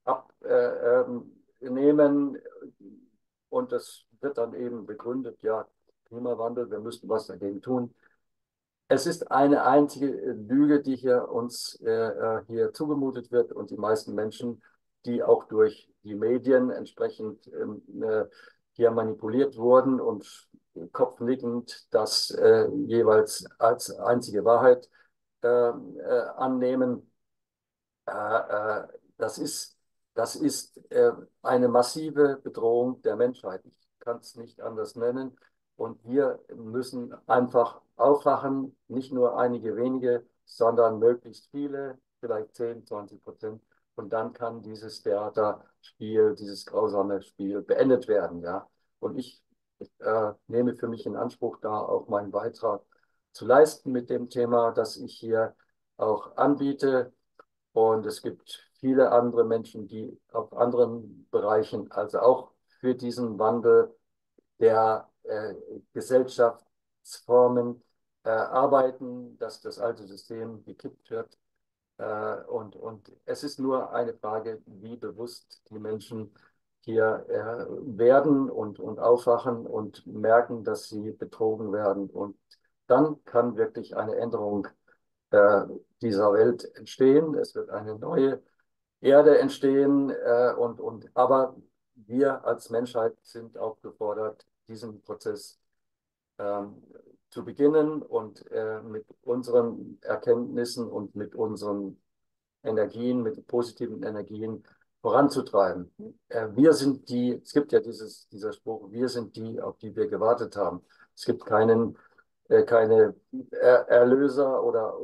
Speaker 2: abnehmen. Und das wird dann eben begründet, ja, Klimawandel, wir müssten was dagegen tun. Es ist eine einzige Lüge, die uns hier zugemutet wird, und die meisten Menschen, die auch durch die Medien entsprechend hier manipuliert wurden und kopfnickend das jeweils als einzige Wahrheit annehmen. Äh, äh, das ist, das ist eine massive Bedrohung der Menschheit. Ich kann es nicht anders nennen. Und wir müssen einfach aufwachen, nicht nur einige wenige, sondern möglichst viele, vielleicht 10, 20%. Und dann kann dieses Theaterspiel, dieses grausame Spiel beendet werden. Ja? Und ich nehme für mich in Anspruch, da auch meinen Beitrag zu leisten mit dem Thema, das ich hier auch anbiete. Und es gibt viele andere Menschen, die auf anderen Bereichen, also auch für diesen Wandel der Gesellschaftsformen arbeiten, dass das alte System gekippt wird. Und es ist nur eine Frage, wie bewusst die Menschen hier werden und aufwachen und merken, dass sie betrogen werden. Und dann kann wirklich eine Änderung äh, dieser Welt entstehen. Es wird eine neue Erde entstehen. Aber wir als Menschheit sind aufgefordert, diesen Prozess ähm, zu beginnen und mit unseren Erkenntnissen und mit unseren Energien, mit positiven Energien voranzutreiben. Wir sind die, es gibt ja dieser Spruch, wir sind die, auf die wir gewartet haben. Es gibt keine Erlöser oder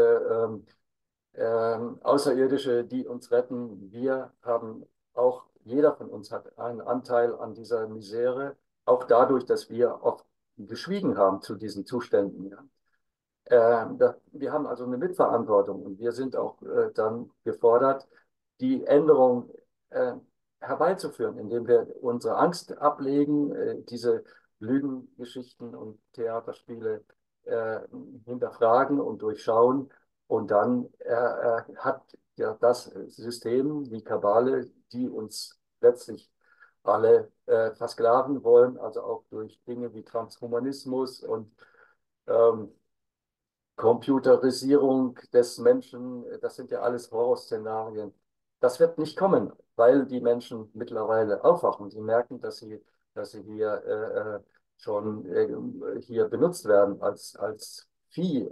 Speaker 2: Außerirdische, die uns retten. Wir haben auch, jeder von uns hat einen Anteil an dieser Misere, auch dadurch, dass wir oft geschwiegen haben zu diesen Zuständen. Ja. Wir haben also eine Mitverantwortung und wir sind auch dann gefordert, die Änderung äh, herbeizuführen, indem wir unsere Angst ablegen, diese Lügengeschichten und Theaterspiele äh, hinterfragen und durchschauen. Und dann hat ja das System, die Kabale, die uns letztlich alle versklaven wollen, also auch durch Dinge wie Transhumanismus und ähm, Computerisierung des Menschen, das sind ja alles Horrorszenarien. Das wird nicht kommen, weil die Menschen mittlerweile aufwachen. Sie merken, dass sie hier schon hier benutzt werden als Vieh,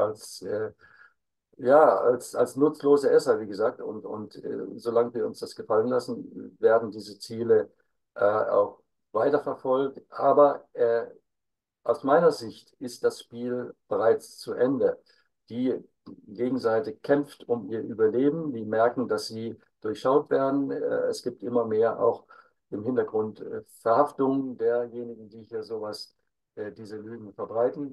Speaker 2: als nutzlose Esser, wie gesagt. Solange wir uns das gefallen lassen, werden diese Ziele auch weiterverfolgt. Aber aus meiner Sicht ist das Spiel bereits zu Ende. Die Gegenseite kämpft um ihr Überleben. Die merken, dass sie durchschaut werden. Es gibt immer mehr auch im Hintergrund Verhaftungen derjenigen, die hier diese Lügen verbreiten.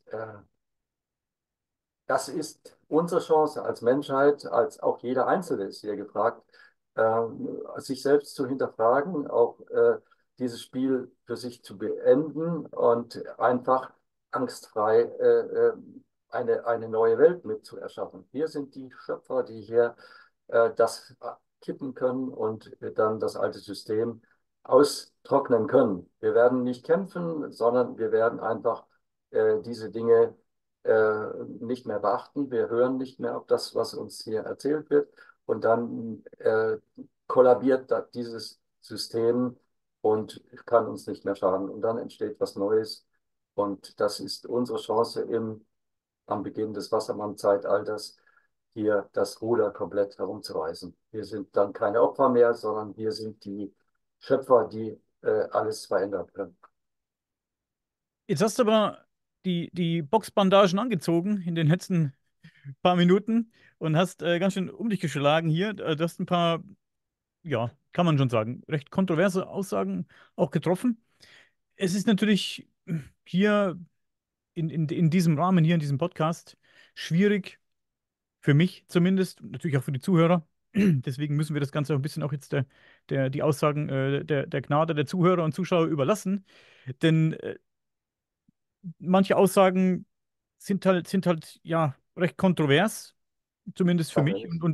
Speaker 2: Das ist unsere Chance als Menschheit, als auch jeder Einzelne ist hier gefragt, sich selbst zu hinterfragen, auch dieses Spiel für sich zu beenden und einfach angstfrei eine neue Welt mit zu erschaffen. Wir sind die Schöpfer, die hier das kippen können und dann das alte System austrocknen können. Wir werden nicht kämpfen, sondern wir werden einfach diese Dinge nicht mehr beachten. Wir hören nicht mehr auf das, was uns hier erzählt wird. Und dann kollabiert dieses System und kann uns nicht mehr schaden. Und dann entsteht was Neues. Und das ist unsere Chance am Beginn des Wassermann-Zeitalters, hier das Ruder komplett herumzureißen. Wir sind dann keine Opfer mehr, sondern wir sind die Schöpfer, die alles verändern können.
Speaker 1: Jetzt hast du aber die Boxbandagen angezogen in den letzten paar Minuten und hast ganz schön um dich geschlagen hier. Du hast ein paar, ja, kann man schon sagen, recht kontroverse Aussagen auch getroffen. Es ist natürlich hier in diesem Rahmen, hier in diesem Podcast, schwierig, für mich zumindest, natürlich auch für die Zuhörer. Deswegen müssen wir das Ganze auch ein bisschen auch jetzt die Aussagen der Gnade der Zuhörer und Zuschauer überlassen. Denn manche Aussagen sind halt ja recht kontrovers, zumindest für
Speaker 2: Ach,
Speaker 1: mich, und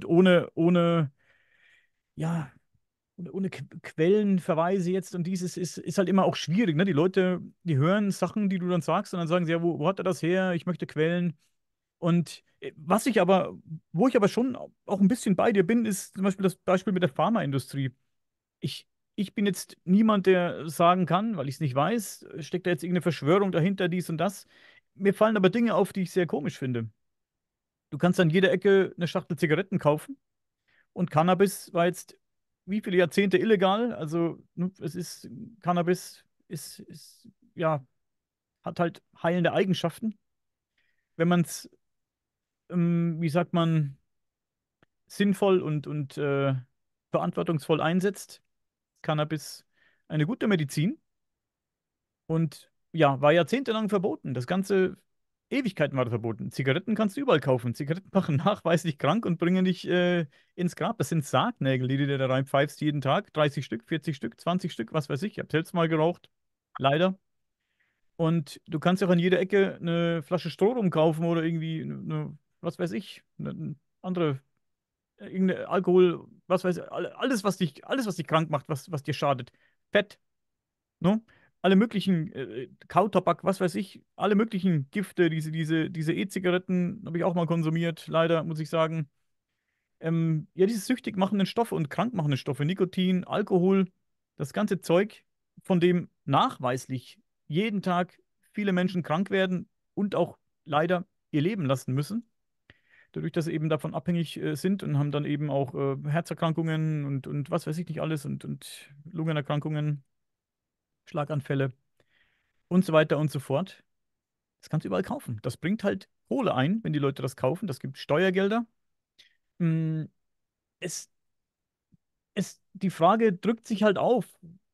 Speaker 1: ja, ohne Quellenverweise jetzt und dieses ist halt immer auch schwierig, ne? Die Leute, die hören Sachen, die du dann sagst, und dann sagen sie, ja, wo hat er das her? Ich möchte Quellen. Und wo ich aber schon auch ein bisschen bei dir bin, ist zum Beispiel das Beispiel mit der Pharmaindustrie. Ich, ich bin jetzt niemand, der sagen kann, weil ich es nicht weiß, steckt da jetzt irgendeine Verschwörung dahinter, dies und das. Mir fallen aber Dinge auf, die ich sehr komisch finde. Du kannst an jeder Ecke eine Schachtel Zigaretten kaufen und Cannabis war jetzt wie viele Jahrzehnte illegal. Also ne, Cannabis ja, hat halt heilende Eigenschaften. Wenn man es, wie sagt man, sinnvoll und verantwortungsvoll einsetzt, Cannabis eine gute Medizin und ja, war jahrzehntelang verboten. Das ganze Ewigkeiten war das verboten. Zigaretten kannst du überall kaufen. Zigaretten machen nachweislich krank und bringen dich ins Grab. Das sind Sargnägel, die du dir da reinpfeifst jeden Tag. 30 Stück, 40 Stück, 20 Stück, was weiß ich. Ich habe selbst mal geraucht. Leider. Und du kannst auch an jeder Ecke eine Flasche Strohrum kaufen oder irgendwie was weiß ich, eine andere, irgendeine Alkohol. was weiß ich, alles, was dich krank macht, was dir schadet. Fett, ne? Alle möglichen Kautabak, was weiß ich, alle möglichen Gifte, diese E-Zigaretten habe ich auch mal konsumiert, leider, muss ich sagen. Ja, diese süchtig machenden Stoffe und krank machenden Stoffe, Nikotin, Alkohol, das ganze Zeug, von dem nachweislich jeden Tag viele Menschen krank werden und auch leider ihr Leben lassen müssen, dadurch, dass sie eben davon abhängig sind und haben dann eben auch Herzerkrankungen und was weiß ich nicht alles und Lungenerkrankungen, Schlaganfälle und so weiter und so fort. Das kannst du überall kaufen. Das bringt halt Kohle ein, wenn die Leute das kaufen. Das gibt Steuergelder. Mm, Es, die Frage drückt sich halt auf,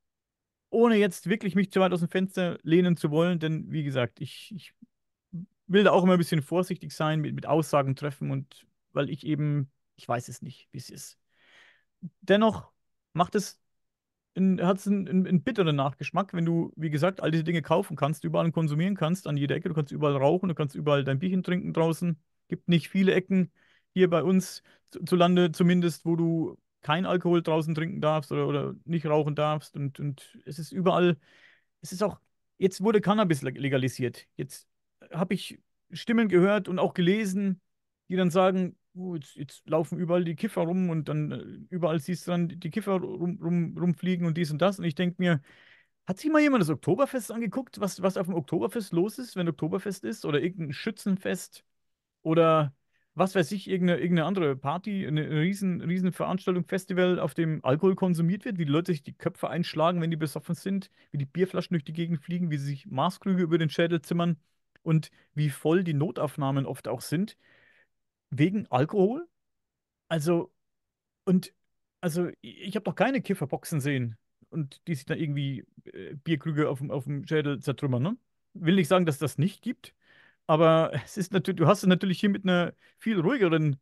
Speaker 1: ohne jetzt wirklich mich zu weit aus dem Fenster lehnen zu wollen, denn wie gesagt, ich will da auch immer ein bisschen vorsichtig sein mit Aussagen treffen und weil ich eben, ich weiß es nicht, wie es ist. Dennoch macht es hat es einen bitteren Nachgeschmack, wenn du, wie gesagt, all diese Dinge kaufen kannst, überall konsumieren kannst, an jeder Ecke. Du kannst überall rauchen, du kannst überall dein Bierchen trinken draußen. Gibt nicht viele Ecken hier bei uns zu Lande zumindest, wo du kein Alkohol draußen trinken darfst oder nicht rauchen darfst. Und es ist überall, es ist auch, jetzt wurde Cannabis legalisiert. Jetzt habe ich Stimmen gehört und auch gelesen, die dann sagen, jetzt laufen überall die Kiffer rum und dann überall siehst du dann die Kiffer rumfliegen und dies und das. Und ich denke mir, hat sich mal jemand das Oktoberfest angeguckt, was auf dem Oktoberfest los ist, wenn Oktoberfest ist? Oder irgendein Schützenfest? Oder was weiß ich, irgendeine andere Party, eine riesen Veranstaltung, Festival, auf dem Alkohol konsumiert wird, wie die Leute sich die Köpfe einschlagen, wenn die besoffen sind, wie die Bierflaschen durch die Gegend fliegen, wie sie sich Maßkrüge über den Schädel zimmern und wie voll die Notaufnahmen oft auch sind, wegen Alkohol? Also, und also ich habe doch keine Kifferboxen sehen und die sich da irgendwie Bierkrüge auf dem Schädel zertrümmern, ne? Will nicht sagen, dass das nicht gibt, aber es ist natürlich, du hast es natürlich hier mit einer viel ruhigeren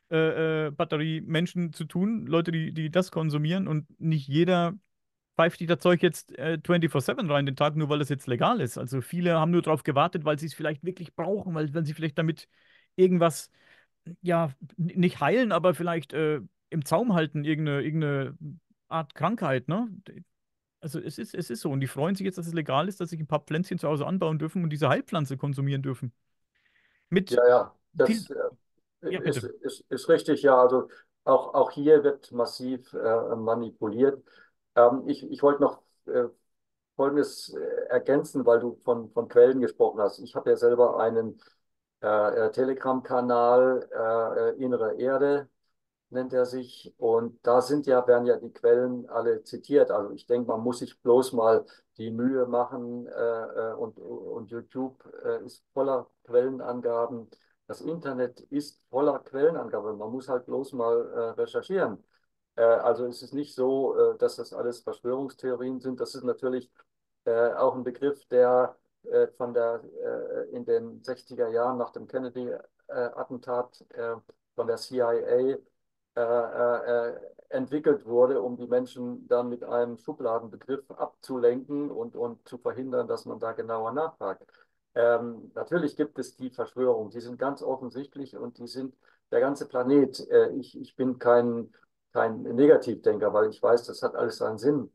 Speaker 1: Batterie Menschen zu tun, Leute, die das konsumieren und nicht jeder pfeift sich das Zeug jetzt 24/7 rein den Tag, nur weil es jetzt legal ist. Also viele haben nur darauf gewartet, weil sie es vielleicht wirklich brauchen, weil sie vielleicht damit irgendwas ja, nicht heilen, aber vielleicht im Zaum halten, irgendeine Art Krankheit, ne? Also es ist so. Und die freuen sich jetzt, dass es legal ist, dass sich ein paar Pflänzchen zu Hause anbauen dürfen und diese Heilpflanze konsumieren dürfen. Mit
Speaker 2: Ja, ja,
Speaker 1: viel,
Speaker 2: das
Speaker 1: ja, bitte.
Speaker 2: ist richtig, ja. Also auch hier wird massiv manipuliert. Ich wollte noch Folgendes ergänzen, weil du von Quellen gesprochen hast. Ich habe ja selber einen Telegram-Kanal, Innere Erde nennt er sich. Und da werden ja die Quellen alle zitiert. Also ich denke, man muss sich bloß mal die Mühe machen und YouTube ist voller Quellenangaben. Das Internet ist voller Quellenangaben. Man muss halt bloß mal recherchieren. Also es ist nicht so, dass das alles Verschwörungstheorien sind. Das ist natürlich auch ein Begriff, der in den 60er Jahren nach dem Kennedy-Attentat von der CIA entwickelt wurde, um die Menschen dann mit einem Schubladenbegriff abzulenken und zu verhindern, dass man da genauer nachfragt. Natürlich gibt es die Verschwörungen, die sind ganz offensichtlich und die sind der ganze Planet. Ich bin kein Negativdenker, weil ich weiß, das hat alles seinen Sinn.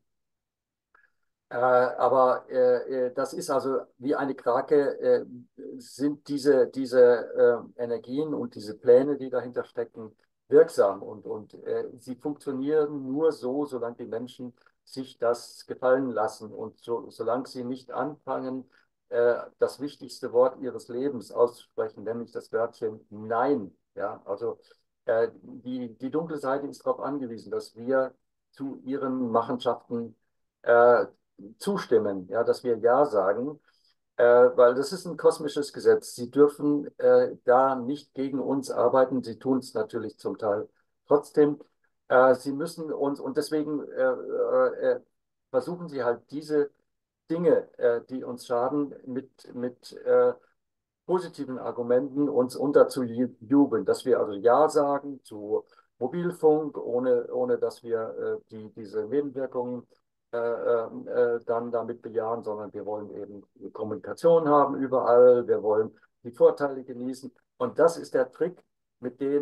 Speaker 2: Aber das ist also wie eine Krake, sind diese Energien und diese Pläne, die dahinter stecken, wirksam. Und sie funktionieren nur so, solange die Menschen sich das gefallen lassen und solange sie nicht anfangen, das wichtigste Wort ihres Lebens auszusprechen, nämlich das Wörtchen Nein. Ja, also die dunkle Seite ist darauf angewiesen, dass wir zu ihren Machenschaften äh, zustimmen, ja, dass wir Ja sagen, weil das ist ein kosmisches Gesetz. Sie dürfen da nicht gegen uns arbeiten. Sie tun es natürlich zum Teil trotzdem. Sie müssen uns, und deswegen versuchen sie halt diese Dinge, die uns schaden, mit positiven Argumenten uns unterzujubeln, dass wir also Ja sagen zu Mobilfunk, ohne dass wir diese Nebenwirkungen dann damit bejahen, sondern wir wollen eben Kommunikation haben überall, wir wollen die Vorteile genießen. Und das ist der Trick, mit dem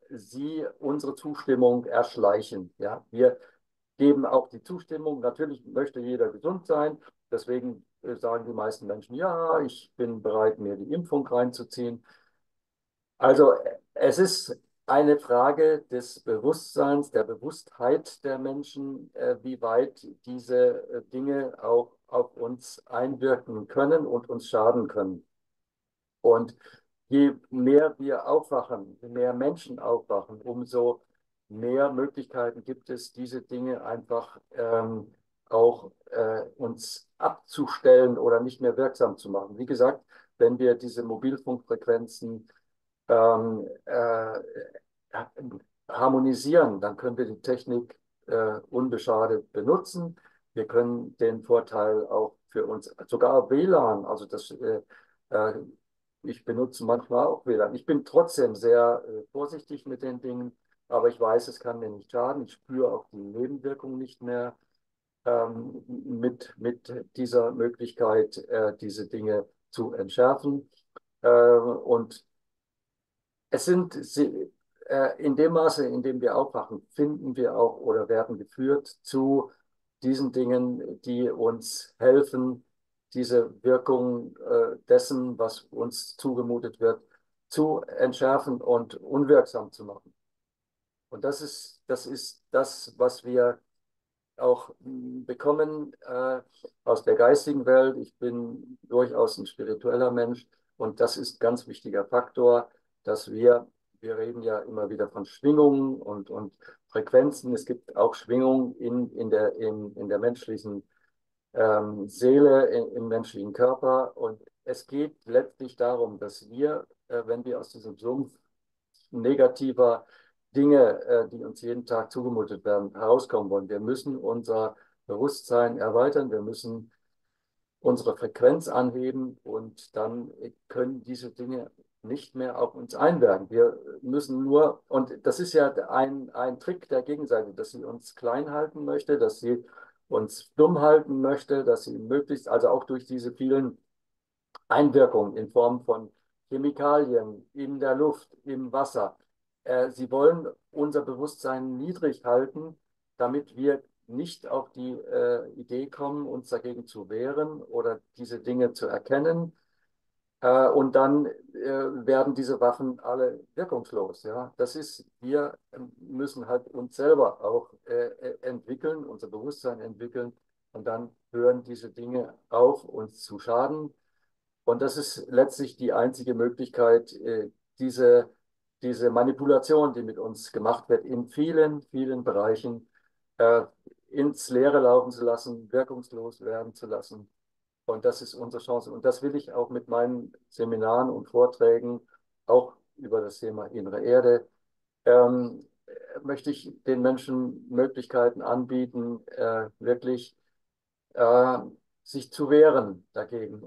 Speaker 2: sie unsere Zustimmung erschleichen. Ja, wir geben auch die Zustimmung. Natürlich möchte jeder gesund sein. Deswegen sagen die meisten Menschen, ja, ich bin bereit, mir die Impfung reinzuziehen. Also es ist eine Frage des Bewusstseins, der Bewusstheit der Menschen, wie weit diese Dinge auch auf uns einwirken können und uns schaden können. Und je mehr wir aufwachen, je mehr Menschen aufwachen, umso mehr Möglichkeiten gibt es, diese Dinge einfach auch uns abzustellen oder nicht mehr wirksam zu machen. Wie gesagt, wenn wir diese Mobilfunkfrequenzen ähm, äh, harmonisieren, dann können wir die Technik unbeschadet benutzen. Wir können den Vorteil auch für uns, sogar WLAN, also äh, ich benutze manchmal auch WLAN. Ich bin trotzdem sehr vorsichtig mit den Dingen, aber ich weiß, es kann mir nicht schaden. Ich spüre auch die Nebenwirkungen nicht mehr mit dieser Möglichkeit, diese Dinge zu entschärfen. Und es sind in dem Maße, in dem wir aufwachen, finden wir auch oder werden geführt zu diesen Dingen, die uns helfen, diese Wirkung dessen, was uns zugemutet wird, zu entschärfen und unwirksam zu machen. Und das ist das, was wir auch bekommen aus der geistigen Welt. Ich bin durchaus ein spiritueller Mensch und das ist ein ganz wichtiger Faktor, dass wir reden ja immer wieder von Schwingungen und Frequenzen. Es gibt auch Schwingungen in der menschlichen Seele, im menschlichen Körper und es geht letztlich darum, dass wir, wenn wir aus diesem Sumpf negativer Dinge, die uns jeden Tag zugemutet werden, herauskommen wollen. Wir müssen unser Bewusstsein erweitern, wir müssen unsere Frequenz anheben und dann können diese Dinge nicht mehr auf uns einwirken. Wir müssen nur, und das ist ja ein Trick der Gegenseite, dass sie uns klein halten möchte, dass sie uns dumm halten möchte, dass sie möglichst, also auch durch diese vielen Einwirkungen in Form von Chemikalien in der Luft, im Wasser. Sie wollen unser Bewusstsein niedrig halten, damit wir nicht auf die Idee kommen, uns dagegen zu wehren oder diese Dinge zu erkennen. Und dann werden diese Waffen alle wirkungslos. Ja? Wir müssen halt uns selber auch entwickeln, unser Bewusstsein entwickeln. Und dann hören diese Dinge auf, uns zu schaden. Und das ist letztlich die einzige Möglichkeit, diese, diese Manipulation, die mit uns gemacht wird, in vielen, vielen Bereichen äh, ins Leere laufen zu lassen, wirkungslos werden zu lassen. Und das ist unsere Chance. Und das will ich auch mit meinen Seminaren und Vorträgen, auch über das Thema innere Erde, möchte ich den Menschen Möglichkeiten anbieten, wirklich äh, sich zu wehren dagegen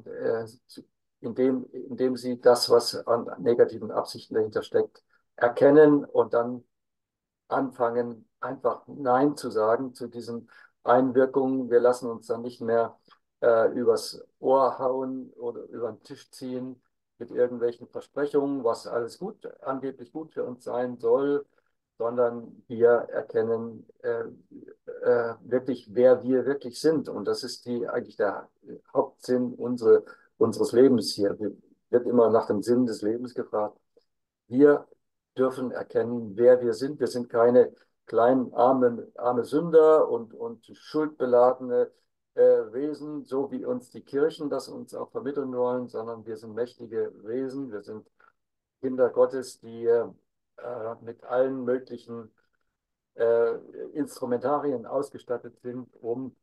Speaker 2: indem sie das, was an negativen Absichten dahinter steckt, erkennen und dann anfangen, einfach Nein zu sagen zu diesen Einwirkungen. Wir lassen uns dann nicht mehr übers Ohr hauen oder über den Tisch ziehen mit irgendwelchen Versprechungen, was alles gut, angeblich gut für uns sein soll, sondern wir erkennen wirklich, wer wir wirklich sind. Und das ist eigentlich der Hauptsinn unseres Lebens hier. Wird immer nach dem Sinn des Lebens gefragt. Wir dürfen erkennen, wer wir sind. Wir sind keine kleinen arme Sünder und schuldbeladene Wesen, so wie uns die Kirchen das uns auch vermitteln wollen, sondern wir sind mächtige Wesen. Wir sind Kinder Gottes, die mit allen möglichen äh, Instrumentarien ausgestattet sind, um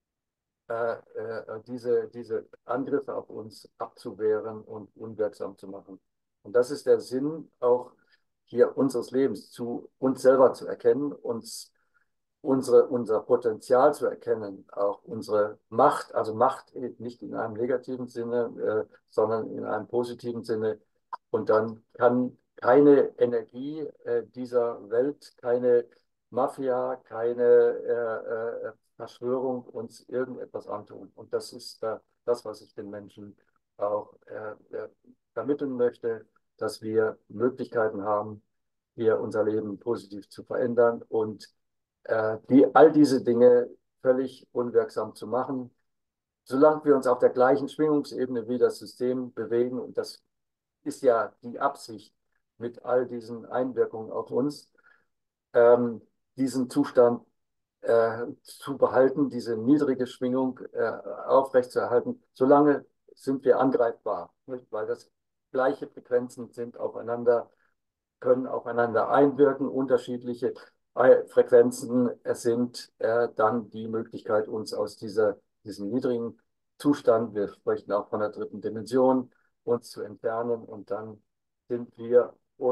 Speaker 2: diese Angriffe auf uns abzuwehren und unwirksam zu machen. Und das ist der Sinn auch hier unseres Lebens, zu uns selber zu erkennen, unser Potenzial zu erkennen, auch unsere Macht, also Macht nicht in einem negativen Sinne, sondern in einem positiven Sinne. Und dann kann keine Energie dieser Welt, keine Mafia, keine Verschwörung uns irgendetwas antun. Und das ist das, was ich den Menschen auch vermitteln möchte, dass wir Möglichkeiten haben, hier unser Leben positiv zu verändern und all diese Dinge völlig unwirksam zu machen, solange wir uns auf der gleichen Schwingungsebene wie das System bewegen. Und das ist ja die Absicht mit all diesen Einwirkungen auf uns, diesen Zustand zu behalten, diese niedrige Schwingung aufrechtzuerhalten. Solange sind wir angreifbar, nicht? Weil das gleiche Frequenzen sind aufeinander, können aufeinander einwirken. Unterschiedliche Frequenzen sind dann die Möglichkeit, uns aus diesem niedrigen Zustand, wir sprechen auch von der dritten Dimension, uns zu entfernen, und dann sind wir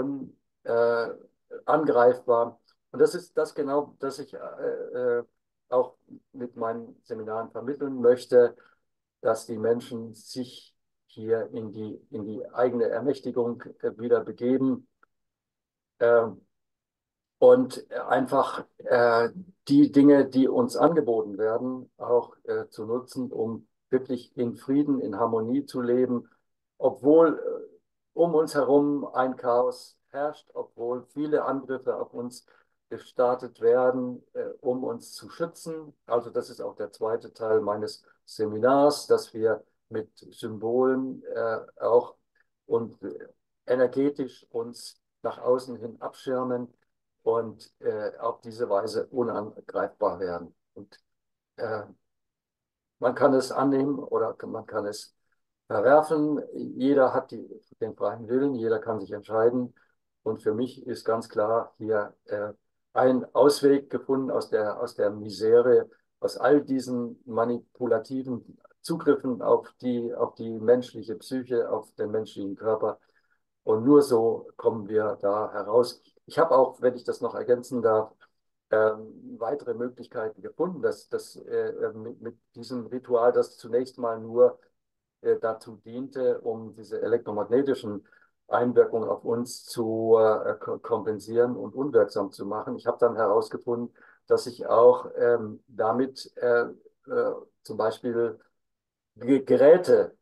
Speaker 2: angreifbar. Und das ist das genau, das ich auch mit meinen Seminaren vermitteln möchte, dass die Menschen sich hier in die eigene Ermächtigung wieder begeben, äh, und einfach die Dinge, die uns angeboten werden, auch zu nutzen, um wirklich in Frieden, in Harmonie zu leben, obwohl um uns herum ein Chaos herrscht, obwohl viele Angriffe auf uns gestartet werden, um uns zu schützen. Also das ist auch der zweite Teil meines Seminars, dass wir mit Symbolen auch und energetisch uns nach außen hin abschirmen und auf diese Weise unangreifbar werden. Und äh, man kann es annehmen oder man kann es verwerfen. Jeder hat den freien Willen, jeder kann sich entscheiden. Und für mich ist ganz klar hier ein Ausweg gefunden aus der Misere, aus all diesen manipulativen Zugriffen auf die menschliche Psyche, auf den menschlichen Körper. Und nur so kommen wir da heraus. Ich habe auch, wenn ich das noch ergänzen darf, weitere Möglichkeiten gefunden, mit diesem Ritual, das zunächst mal nur dazu diente, um diese elektromagnetischen Einwirkungen auf uns zu kompensieren und unwirksam zu machen. Ich habe dann herausgefunden, dass ich auch damit zum Beispiel Geräte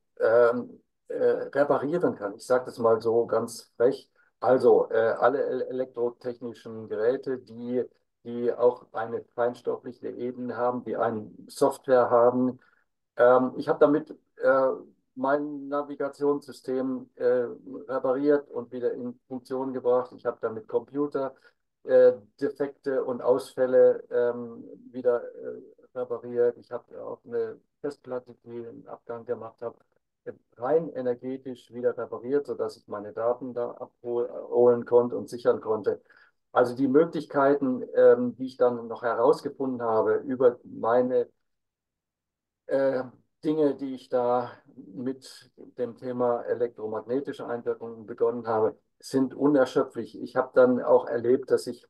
Speaker 2: reparieren kann. Ich sage das mal so ganz frech. Also alle elektrotechnischen Geräte, die auch eine feinstoffliche Ebene haben, die eine Software haben. Ich habe damit mein Navigationssystem repariert und wieder in Funktion gebracht. Ich habe damit Computerdefekte und Ausfälle wieder repariert. Ich habe auch eine Festplatte, die einen Abgang gemacht hat, rein energetisch wieder repariert, sodass ich meine Daten da abholen konnte und sichern konnte. Also die Möglichkeiten, die ich dann noch herausgefunden habe über meine äh, Dinge, die ich da mit dem Thema elektromagnetische Einwirkungen begonnen habe, sind unerschöpflich. Ich habe dann auch erlebt, dass ich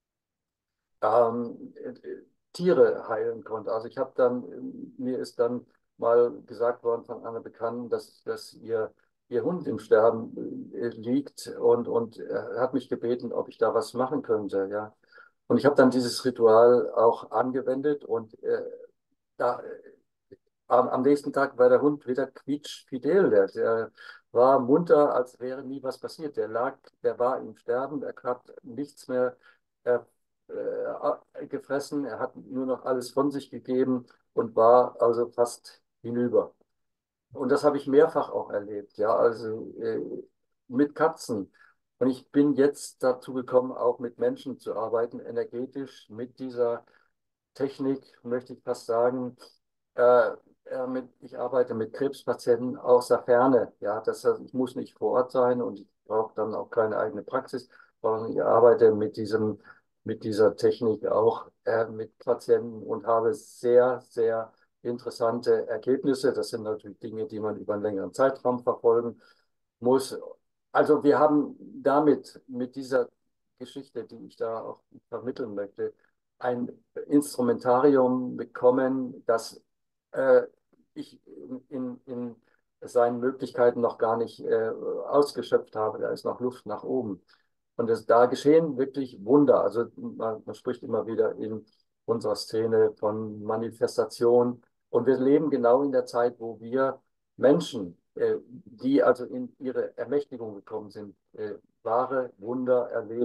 Speaker 2: Tiere heilen konnte. Also ich habe dann, mir ist dann mal gesagt worden von einer Bekannten, dass ihr Hund im Sterben liegt, und hat mich gebeten, ob ich da was machen könnte. Ja. Und ich habe dann dieses Ritual auch angewendet, und da am nächsten Tag war der Hund wieder quietschfidel. Der war munter, als wäre nie was passiert. Der war im Sterben, er hat nichts mehr äh, gefressen, er hat nur noch alles von sich gegeben und war also fast hinüber. Und das habe ich mehrfach auch erlebt, ja, also mit Katzen. Und ich bin jetzt dazu gekommen, auch mit Menschen zu arbeiten, energetisch mit dieser Technik, möchte ich fast sagen. Äh, ich arbeite mit Krebspatienten aus der Ferne. Ja, das heißt, ich muss nicht vor Ort sein, und ich brauche dann auch keine eigene Praxis, sondern ich arbeite mit dieser Technik auch mit Patienten und habe sehr, sehr interessante Ergebnisse. Das sind natürlich Dinge, die man über einen längeren Zeitraum verfolgen muss. Also wir haben mit dieser Geschichte, die ich da auch vermitteln möchte, ein Instrumentarium bekommen, das äh, ich in seinen Möglichkeiten noch gar nicht ausgeschöpft habe. Da ist noch Luft nach oben. Und da geschehen wirklich Wunder. Also man spricht immer wieder in unserer Szene von Manifestation. Und wir leben genau in der Zeit, wo wir Menschen, die also in ihre Ermächtigung gekommen sind, wahre Wunder erleben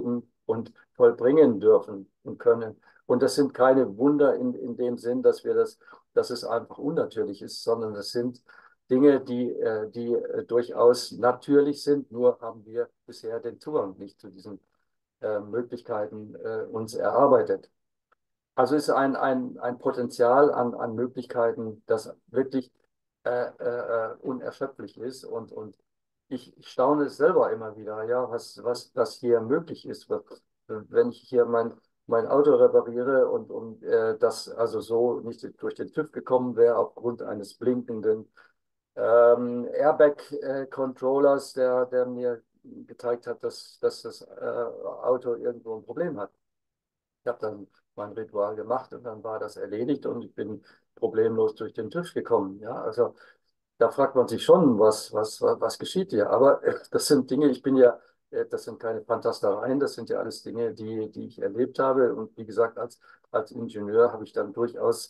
Speaker 2: und vollbringen dürfen und können. Und das sind keine Wunder in dem Sinn, dass es einfach unnatürlich ist, sondern das sind Dinge, die durchaus natürlich sind, nur haben wir bisher den Zugang nicht zu diesen Möglichkeiten uns erarbeitet. Also ist ein Potenzial an Möglichkeiten, das wirklich unerschöpflich ist. Und ich staune es selber immer wieder, ja, was hier möglich ist. Wenn ich hier mein Auto repariere und das also so nicht durch den TÜV gekommen wäre aufgrund eines blinkenden Airbag-Controllers, der mir gezeigt hat, dass das Auto irgendwo ein Problem hat. Ich habe dann mein Ritual gemacht und dann war das erledigt und ich bin problemlos durch den TÜV gekommen. Ja, also da fragt man sich schon, was geschieht hier. Aber das sind Dinge, das sind keine Fantastereien, das sind ja alles Dinge, die ich erlebt habe. Und wie gesagt, als Ingenieur habe ich dann durchaus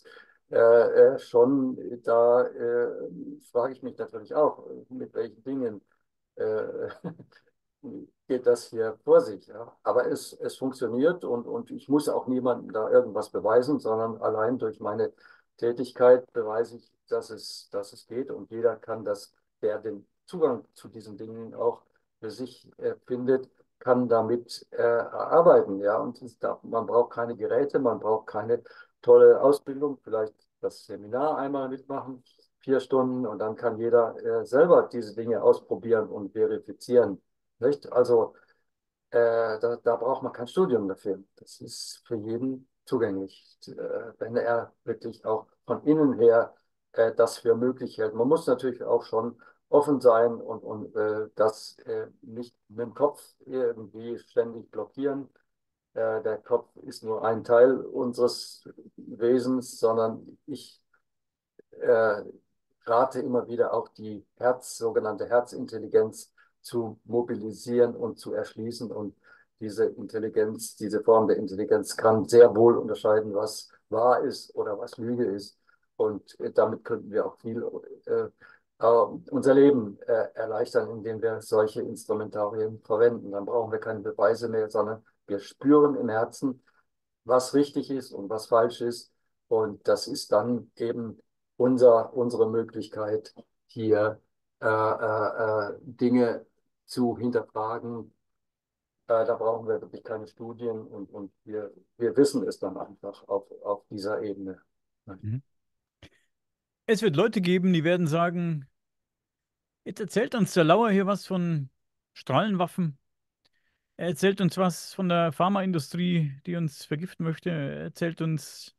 Speaker 2: schon, frage ich mich natürlich auch, mit welchen Dingen äh, geht das hier vor sich. Ja? Aber es funktioniert und ich muss auch niemandem da irgendwas beweisen, sondern allein durch meine Tätigkeit beweise ich, dass es geht und jeder kann das, der den Zugang zu diesen Dingen auch für sich findet, kann damit arbeiten. Ja? Und man braucht keine Geräte, man braucht keine tolle Ausbildung, vielleicht das Seminar einmal mitmachen, 4 Stunden und dann kann jeder selber diese Dinge ausprobieren und verifizieren. Nicht? Also da braucht man kein Studium dafür. Das ist für jeden zugänglich, wenn er wirklich auch von innen her das für möglich hält. Man muss natürlich auch schon offen sein und das nicht mit dem Kopf irgendwie ständig blockieren. Der Kopf ist nur ein Teil unseres Wesens, sondern ich äh, rate immer wieder auch die sogenannte Herzintelligenz zu mobilisieren und zu erschließen. Und diese Intelligenz, diese Form der Intelligenz kann sehr wohl unterscheiden, was wahr ist oder was Lüge ist. Und damit könnten wir auch viel unser Leben erleichtern, indem wir solche Instrumentarien verwenden. Dann brauchen wir keine Beweise mehr, sondern wir spüren im Herzen, was richtig ist und was falsch ist. Und das ist dann eben unsere Möglichkeit, hier Dinge zu hinterfragen. Da brauchen wir wirklich keine Studien und wir wissen es dann einfach auf dieser Ebene.
Speaker 1: Mhm. Es wird Leute geben, die werden sagen, jetzt erzählt uns der Lauer hier was von Strahlenwaffen. Er erzählt uns was von der Pharmaindustrie, die uns vergiften möchte. Er erzählt uns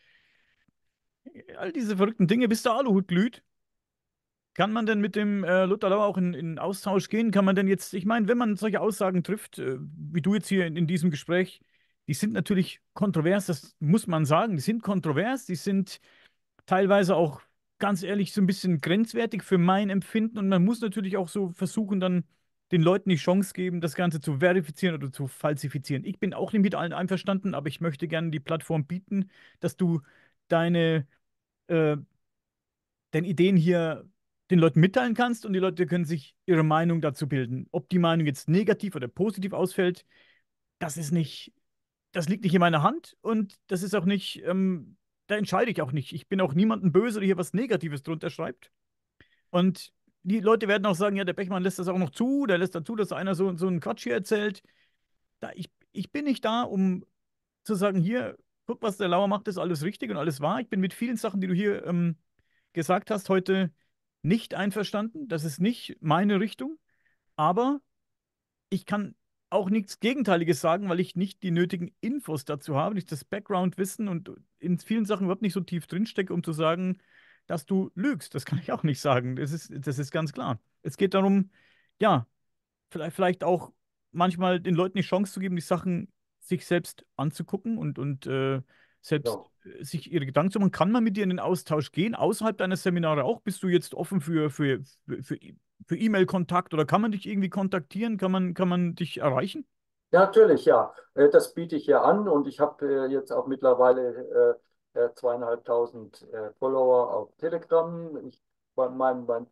Speaker 1: all diese verrückten Dinge, bis der Aluhut glüht. Kann man denn mit dem Lothar Lauer auch in Austausch gehen? Kann man denn jetzt, ich meine, wenn man solche Aussagen trifft, wie du jetzt hier in diesem Gespräch, die sind natürlich kontrovers, das muss man sagen. Die sind kontrovers, die sind teilweise auch ganz ehrlich so ein bisschen grenzwertig für mein Empfinden und man muss natürlich auch so versuchen, dann den Leuten die Chance geben, das Ganze zu verifizieren oder zu falsifizieren. Ich bin auch nicht mit allen einverstanden, aber ich möchte gerne die Plattform bieten, dass du deine äh, deine Ideen hier den Leuten mitteilen kannst und die Leute können sich ihre Meinung dazu bilden. Ob die Meinung jetzt negativ oder positiv ausfällt, das ist nicht, das liegt nicht in meiner Hand und das ist auch nicht, da entscheide ich auch nicht. Ich bin auch niemandem böse, der hier was Negatives drunter schreibt. Und die Leute werden auch sagen, ja, der Bechmann lässt das auch noch zu, der lässt dazu, dass einer so einen Quatsch hier erzählt. Ich bin nicht da, um zu sagen, hier, guck, was der Lauer macht, ist alles richtig und alles wahr. Ich bin mit vielen Sachen, die du hier gesagt hast, heute nicht einverstanden. Das ist nicht meine Richtung. Aber ich kann auch nichts Gegenteiliges sagen, weil ich nicht die nötigen Infos dazu habe, nicht das Background-Wissen und in vielen Sachen überhaupt nicht so tief drinstecke, um zu sagen, dass du lügst. Das kann ich auch nicht sagen. Das ist ganz klar. Es geht darum, ja, vielleicht auch manchmal den Leuten die Chance zu geben, die Sachen sich selbst anzugucken und selbst
Speaker 2: Genau.
Speaker 1: sich ihre Gedanken zu machen. Kann man mit dir in den Austausch gehen, außerhalb deiner Seminare auch? Bist du jetzt offen für E-Mail-Kontakt oder kann man dich irgendwie kontaktieren? Kann man dich erreichen?
Speaker 2: Ja, natürlich, ja. Das biete ich hier an und ich habe jetzt auch mittlerweile 2500 Follower auf Telegram. Mein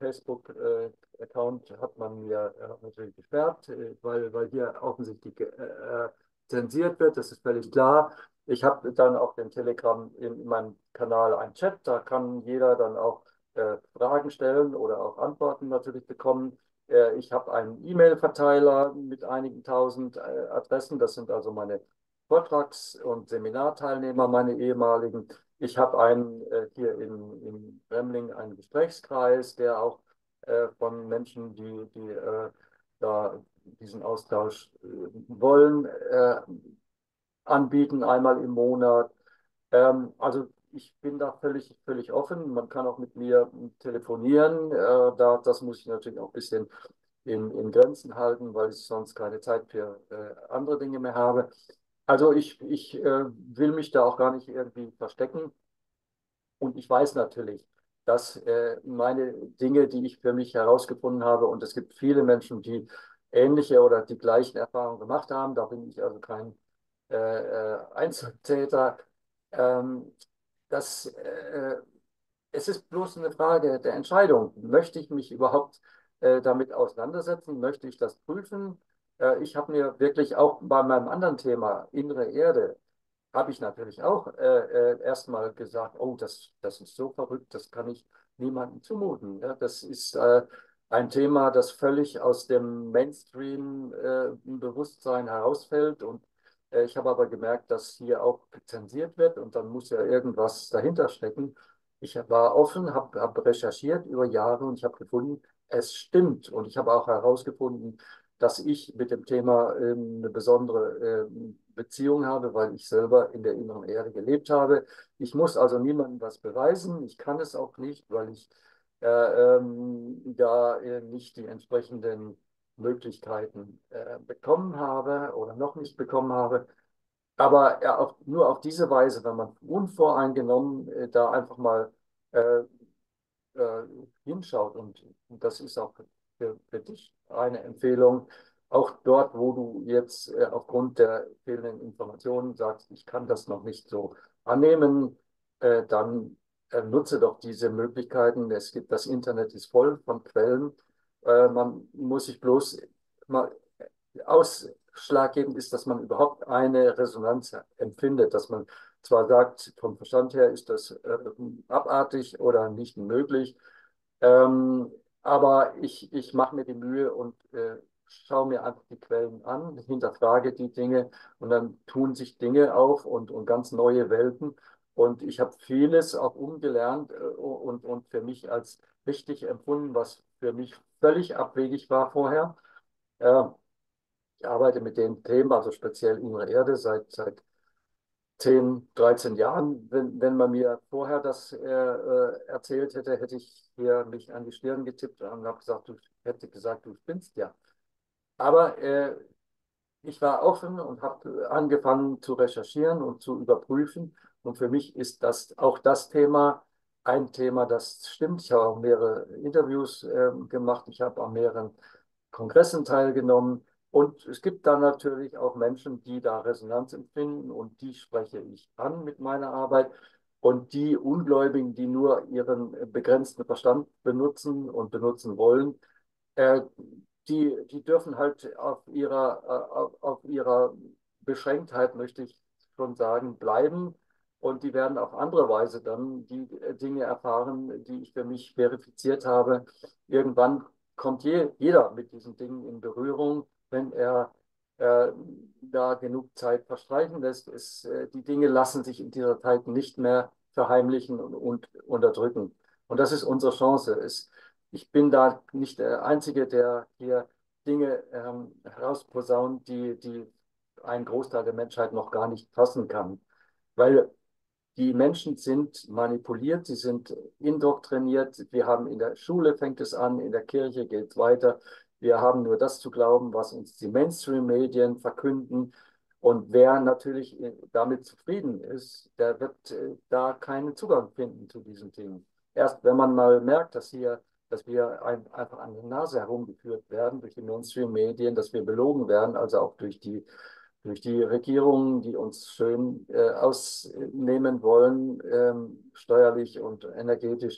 Speaker 2: Facebook-Account hat man mir natürlich gesperrt, weil hier offensichtlich zensiert wird, das ist völlig klar. Ich habe dann auf dem Telegram in meinem Kanal einen Chat, da kann jeder dann auch Fragen stellen oder auch Antworten natürlich bekommen. Ich habe einen E-Mail-Verteiler mit einigen tausend Adressen, das sind also meine Vortrags- und Seminarteilnehmer, meine ehemaligen. Ich habe hier in Remling einen Gesprächskreis, der auch von Menschen, die da diesen Austausch wollen, anbieten, einmal im Monat. Also ich bin da völlig offen. Man kann auch mit mir telefonieren. Das muss ich natürlich auch ein bisschen in Grenzen halten, weil ich sonst keine Zeit für andere Dinge mehr habe. Also ich will mich da auch gar nicht irgendwie verstecken. Und ich weiß natürlich, dass meine Dinge, die ich für mich herausgefunden habe, und es gibt viele Menschen, die ähnliche oder die gleichen Erfahrungen gemacht haben, da bin ich also kein Einzeltäter, ähm, dass es ist bloß eine Frage der Entscheidung. Möchte ich mich überhaupt damit auseinandersetzen? Möchte ich das prüfen? Ich habe mir wirklich auch bei meinem anderen Thema, innere Erde, habe ich natürlich auch erstmal gesagt, oh, das ist so verrückt, das kann ich niemandem zumuten. Ja, das ist ein Thema, das völlig aus dem Mainstream-Bewusstsein herausfällt. Und ich habe aber gemerkt, dass hier auch zensiert wird und dann muss ja irgendwas dahinter stecken. Ich war offen, hab recherchiert über Jahre und ich habe gefunden, es stimmt. Und ich habe auch herausgefunden, dass ich mit dem Thema eine besondere Beziehung habe, weil ich selber in der inneren Erde gelebt habe. Ich muss also niemandem was beweisen. Ich kann es auch nicht, weil ich da nicht die entsprechenden Möglichkeiten bekommen habe oder noch nicht bekommen habe. Aber nur auf diese Weise, wenn man unvoreingenommen da einfach mal äh, äh, hinschaut. Und das ist auch für dich eine Empfehlung, auch dort, wo du jetzt aufgrund der fehlenden Informationen sagst, ich kann das noch nicht so annehmen, dann nutze doch diese Möglichkeiten. Das Internet ist voll von Quellen. Man muss sich bloß mal ausschlaggebend ist, dass man überhaupt eine Resonanz empfindet, dass man zwar sagt, vom Verstand her ist das abartig oder nicht möglich, ähm, aber ich mache mir die Mühe und schaue mir einfach die Quellen an, hinterfrage die Dinge und dann tun sich Dinge auf und ganz neue Welten. Und ich habe vieles auch umgelernt und für mich als richtig empfunden, was für mich völlig abwegig war vorher. Äh, Ich arbeite mit den Themen, also speziell innere Erde, seit 10, 13 Jahren. Wenn man mir vorher das erzählt hätte, hätte ich hier mich an die Stirn getippt und habe gesagt, hätte gesagt, du spinnst ja. Aber ich war offen und habe angefangen zu recherchieren und zu überprüfen. Und für mich ist das auch das Thema ein Thema, das stimmt. Ich habe auch mehrere Interviews gemacht. Ich habe an mehreren Kongressen teilgenommen. Und es gibt dann natürlich auch Menschen, die da Resonanz empfinden und die spreche ich an mit meiner Arbeit. Und die Ungläubigen, die nur ihren begrenzten Verstand benutzen und benutzen wollen, äh, die dürfen halt auf ihrer Beschränktheit, möchte ich schon sagen, bleiben. Und die werden auf andere Weise dann die Dinge erfahren, die ich für mich verifiziert habe. Irgendwann kommt jeder mit diesen Dingen in Berührung, wenn er äh, da genug Zeit verstreichen lässt. Die Dinge lassen sich in dieser Zeit nicht mehr verheimlichen und unterdrücken. Und das ist unsere Chance. Ich bin da nicht der Einzige, der hier Dinge herausposaunt, die ein Großteil der Menschheit noch gar nicht fassen kann. Weil die Menschen sind manipuliert, sie sind indoktriniert. Wir haben in der Schule fängt es an, in der Kirche geht es weiter. Wir haben nur das zu glauben, was uns die Mainstream-Medien verkünden. Und wer natürlich damit zufrieden ist, der wird da keinen Zugang finden zu diesen Dingen. Erst wenn man mal merkt, dass wir einfach an der Nase herumgeführt werden durch die Mainstream-Medien, dass wir belogen werden, also auch durch die Regierungen, die uns schön ausnehmen wollen, steuerlich und energetisch.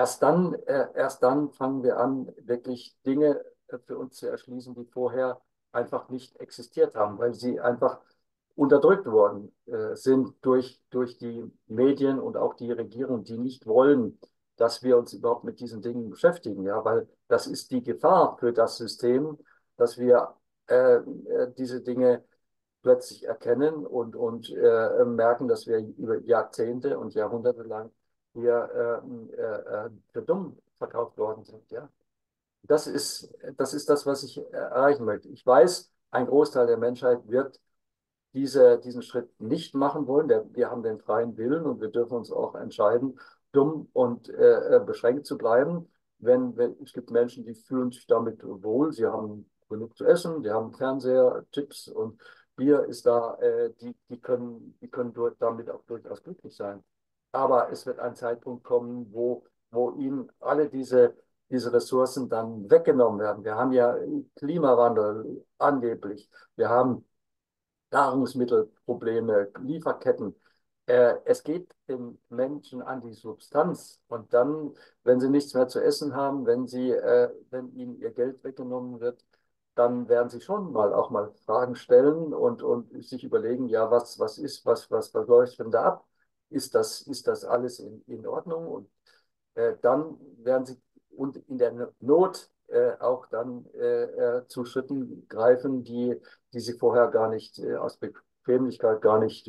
Speaker 2: Erst dann fangen wir an, wirklich Dinge für uns zu erschließen, die vorher einfach nicht existiert haben, weil sie einfach unterdrückt worden sind durch die Medien und auch die Regierung, die nicht wollen, dass wir uns überhaupt mit diesen Dingen beschäftigen. Ja, weil das ist die Gefahr für das System, dass wir diese Dinge plötzlich erkennen und merken, dass wir über Jahrzehnte und Jahrhunderte lang hier für dumm verkauft worden sind. Ja? Das ist das, was ich erreichen möchte. Ich weiß, ein Großteil der Menschheit wird diesen Schritt nicht machen wollen. Wir haben den freien Willen und wir dürfen uns auch entscheiden, dumm und beschränkt zu bleiben. Es gibt Menschen, die fühlen sich damit wohl, sie haben genug zu essen, die haben Fernseher, Chips und Bier ist da, die können damit auch durchaus glücklich sein. Aber es wird ein Zeitpunkt kommen, wo ihnen alle diese Ressourcen dann weggenommen werden. Wir haben ja Klimawandel angeblich. Wir haben Nahrungsmittelprobleme, Lieferketten. Es geht den Menschen an die Substanz. Und dann, wenn sie nichts mehr zu essen haben, wenn ihnen ihr Geld weggenommen wird, dann werden sie schon mal auch mal Fragen stellen und sich überlegen, ja, was läuft denn da ab? Ist das alles in Ordnung? Und dann werden sie und in der Not auch dann zu Schritten greifen, die sie vorher gar nicht aus Bequemlichkeit gar nicht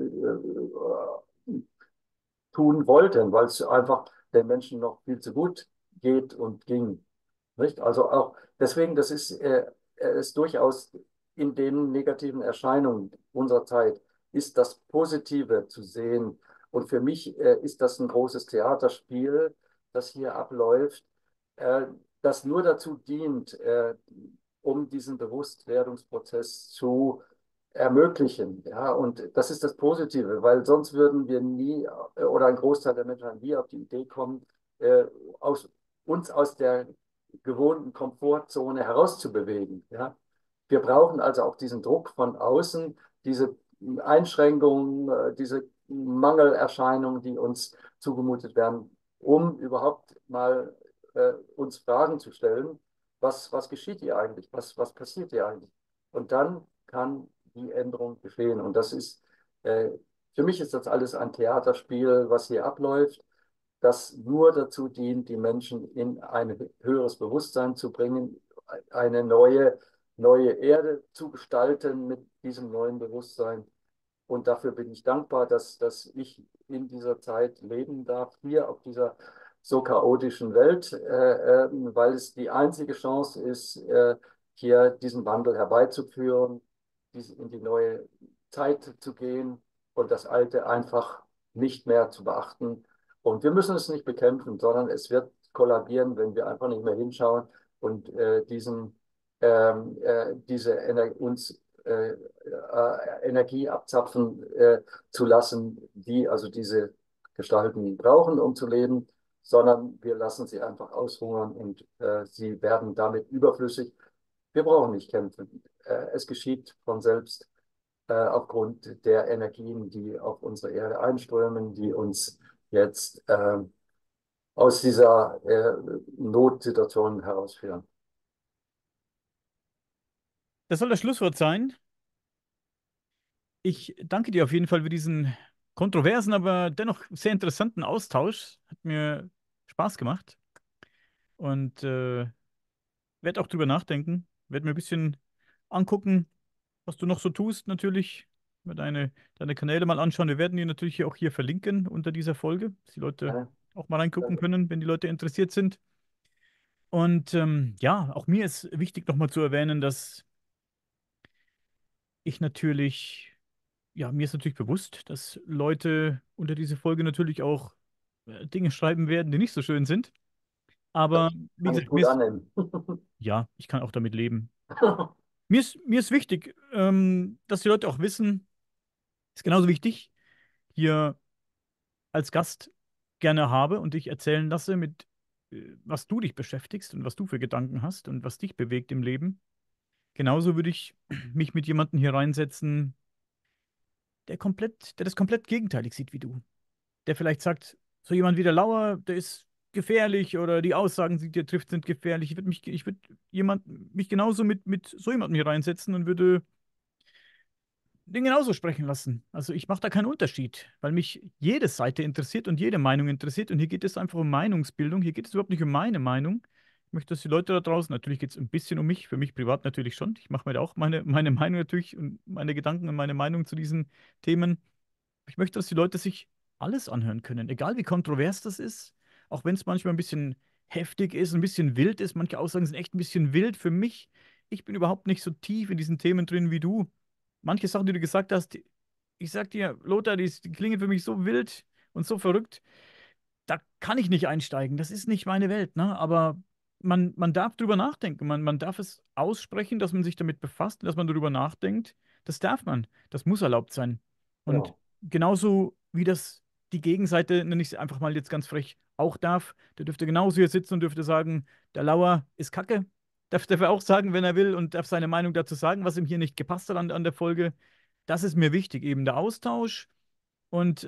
Speaker 2: tun wollten, weil es einfach den Menschen noch viel zu gut geht und ging. Nicht? Also auch deswegen, ist durchaus in den negativen Erscheinungen unserer Zeit, ist das Positive zu sehen. Und für mich ist das ein großes Theaterspiel, das hier abläuft, äh, das nur dazu dient, um diesen Bewusstwerdungsprozess zu ermöglichen. Ja, und das ist das Positive, weil sonst würden wir nie oder ein Großteil der Menschen nie auf die Idee kommen, äh, uns aus der gewohnten Komfortzone herauszubewegen. Ja? Wir brauchen also auch diesen Druck von außen, diese Einschränkungen, diese Mangelerscheinungen, die uns zugemutet werden, um überhaupt mal uns Fragen zu stellen, was geschieht hier eigentlich, was passiert hier eigentlich? Und dann kann die Änderung geschehen. Und für mich ist das alles ein Theaterspiel, was hier abläuft, das nur dazu dient, die Menschen in ein höheres Bewusstsein zu bringen, eine neue Erde zu gestalten mit diesem neuen Bewusstsein. Und dafür bin ich dankbar, dass ich in dieser Zeit leben darf, hier auf dieser so chaotischen Welt, weil es die einzige Chance ist, hier diesen Wandel herbeizuführen, in die neue Zeit zu gehen und das Alte einfach nicht mehr zu beachten. Und wir müssen es nicht bekämpfen, sondern es wird kollabieren, wenn wir einfach nicht mehr hinschauen und uns Energie abzapfen zu lassen, die also diese Gestalten brauchen, um zu leben, sondern wir lassen sie einfach aushungern und sie werden damit überflüssig. Wir brauchen nicht kämpfen. Es geschieht von selbst aufgrund der Energien, die auf unsere Erde einströmen, die uns jetzt aus dieser Notsituation herausführen.
Speaker 1: Das soll das Schlusswort sein. Ich danke dir auf jeden Fall für diesen kontroversen, aber dennoch sehr interessanten Austausch. Hat mir Spaß gemacht und werde auch drüber nachdenken. Werde mir ein bisschen angucken, was du noch so tust, natürlich. Mir deine Kanäle mal anschauen. Wir werden die natürlich hier auch hier verlinken unter dieser Folge, dass die Leute
Speaker 2: Ja,
Speaker 1: auch mal reingucken können, wenn die Leute interessiert sind. Und ja, auch mir ist wichtig nochmal zu erwähnen, dass ich natürlich, ja, mir ist natürlich bewusst, dass Leute unter diese Folge natürlich auch Dinge schreiben werden, die nicht so schön sind. Aber
Speaker 2: das
Speaker 1: wie
Speaker 2: kann ich
Speaker 1: gesagt,
Speaker 2: gut annehmen.
Speaker 1: ja, ich kann auch damit leben. Mir ist wichtig, dass die Leute auch wissen, ist genauso wichtig, hier als Gast gerne habe und dich erzählen lasse mit, was du dich beschäftigst und was du für Gedanken hast und was dich bewegt im Leben. Genauso würde ich mich mit jemandem hier reinsetzen, der das komplett gegenteilig sieht wie du. Der vielleicht sagt, so jemand wie der Lauer, der ist gefährlich oder die Aussagen, die ihr trifft, sind gefährlich. Ich würde mich genauso mit so jemandem hier reinsetzen und würde den genauso sprechen lassen. Also ich mache da keinen Unterschied, weil mich jede Seite interessiert und jede Meinung interessiert. Und hier geht es einfach um Meinungsbildung. Hier geht es überhaupt nicht um meine Meinung. Ich möchte, dass die Leute da draußen, natürlich geht es ein bisschen um mich, für mich privat natürlich schon. Ich mache mir da auch meine Meinung natürlich und meine Gedanken und meine Meinung zu diesen Themen. Ich möchte, dass die Leute sich alles anhören können, egal wie kontrovers das ist, auch wenn es manchmal ein bisschen heftig ist, ein bisschen wild ist. Manche Aussagen sind echt ein bisschen wild für mich. Ich bin überhaupt nicht so tief in diesen Themen drin wie du. Manche Sachen, die du gesagt hast, ich sag dir, Lothar, die klingen für mich so wild und so verrückt, da kann ich nicht einsteigen. Das ist nicht meine Welt, ne? Aber man darf drüber nachdenken. Man darf es aussprechen, dass man sich damit befasst, dass man darüber nachdenkt. Das darf man. Das muss erlaubt sein. Und
Speaker 2: Genau.
Speaker 1: genauso wie das die Gegenseite, nenne ich es einfach mal jetzt ganz frech, auch darf, der dürfte genauso hier sitzen und dürfte sagen, der Lauer ist Kacke. Darf er auch sagen, wenn er will und darf seine Meinung dazu sagen, was ihm hier nicht gepasst hat an der Folge. Das ist mir wichtig, eben der Austausch und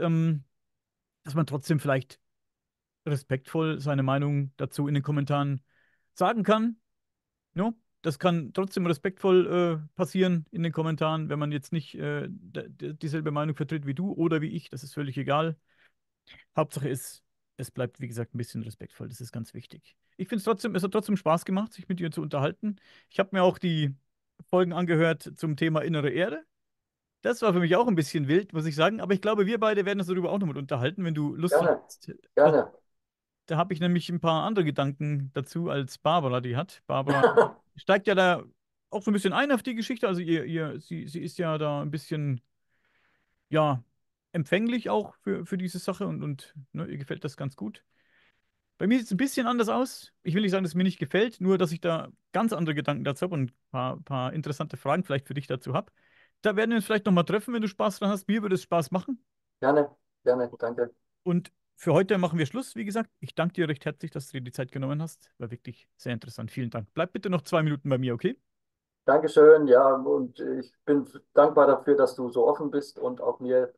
Speaker 1: dass man trotzdem vielleicht respektvoll seine Meinung dazu in den Kommentaren sagen kann. No? Das kann trotzdem respektvoll passieren in den Kommentaren, wenn man jetzt nicht dieselbe Meinung vertritt wie du oder wie ich. Das ist völlig egal. Hauptsache ist, es bleibt, wie gesagt, ein bisschen respektvoll. Das ist ganz wichtig. Ich finde es hat trotzdem Spaß gemacht, sich mit dir zu unterhalten. Ich habe mir auch die Folgen angehört zum Thema innere Erde. Das war für mich auch ein bisschen wild, muss ich sagen. Aber ich glaube, wir beide werden uns darüber auch noch mal unterhalten, wenn du Lust
Speaker 2: Gerne,
Speaker 1: hast.
Speaker 2: gerne.
Speaker 1: Da habe ich nämlich ein paar andere Gedanken dazu, als Barbara die hat. Barbara steigt ja da auch so ein bisschen ein auf die Geschichte. Also sie ist ja da ein bisschen, ja, empfänglich auch für diese Sache und ne, ihr gefällt das ganz gut. Bei mir sieht es ein bisschen anders aus. Ich will nicht sagen, dass es mir nicht gefällt, nur dass ich da ganz andere Gedanken dazu habe und ein paar interessante Fragen vielleicht für dich dazu habe. Da werden wir uns vielleicht nochmal treffen, wenn du Spaß dran hast. Mir würde es Spaß machen.
Speaker 2: Gerne, gerne, danke.
Speaker 1: Und für heute machen wir Schluss. Wie gesagt, ich danke dir recht herzlich, dass du dir die Zeit genommen hast. War wirklich sehr interessant. Vielen Dank. Bleib bitte noch 2 Minuten bei mir, okay?
Speaker 2: Dankeschön, ja, und ich bin dankbar dafür, dass du so offen bist und auch mir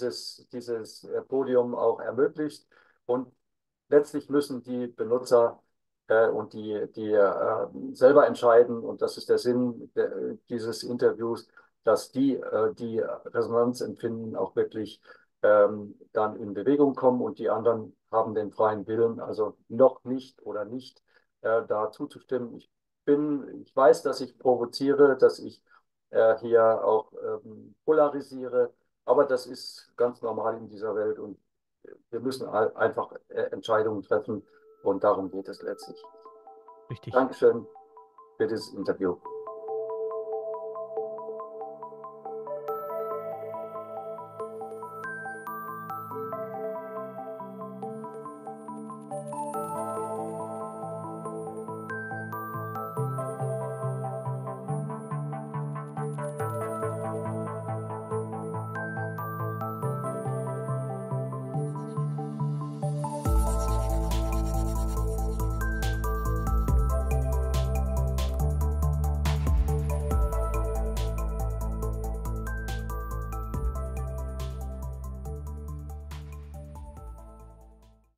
Speaker 2: dieses Podium auch ermöglicht. Und letztlich müssen die Benutzer und die selber entscheiden, und das ist der Sinn dieses Interviews, dass die Resonanz empfinden, auch wirklich dann in Bewegung kommen und die anderen haben den freien Willen, also noch nicht oder nicht da zuzustimmen. Ich weiß, dass ich provoziere, dass ich hier auch polarisiere, aber das ist ganz normal in dieser Welt und wir müssen einfach Entscheidungen treffen und darum geht es letztlich.
Speaker 1: Richtig.
Speaker 2: Dankeschön für dieses Interview.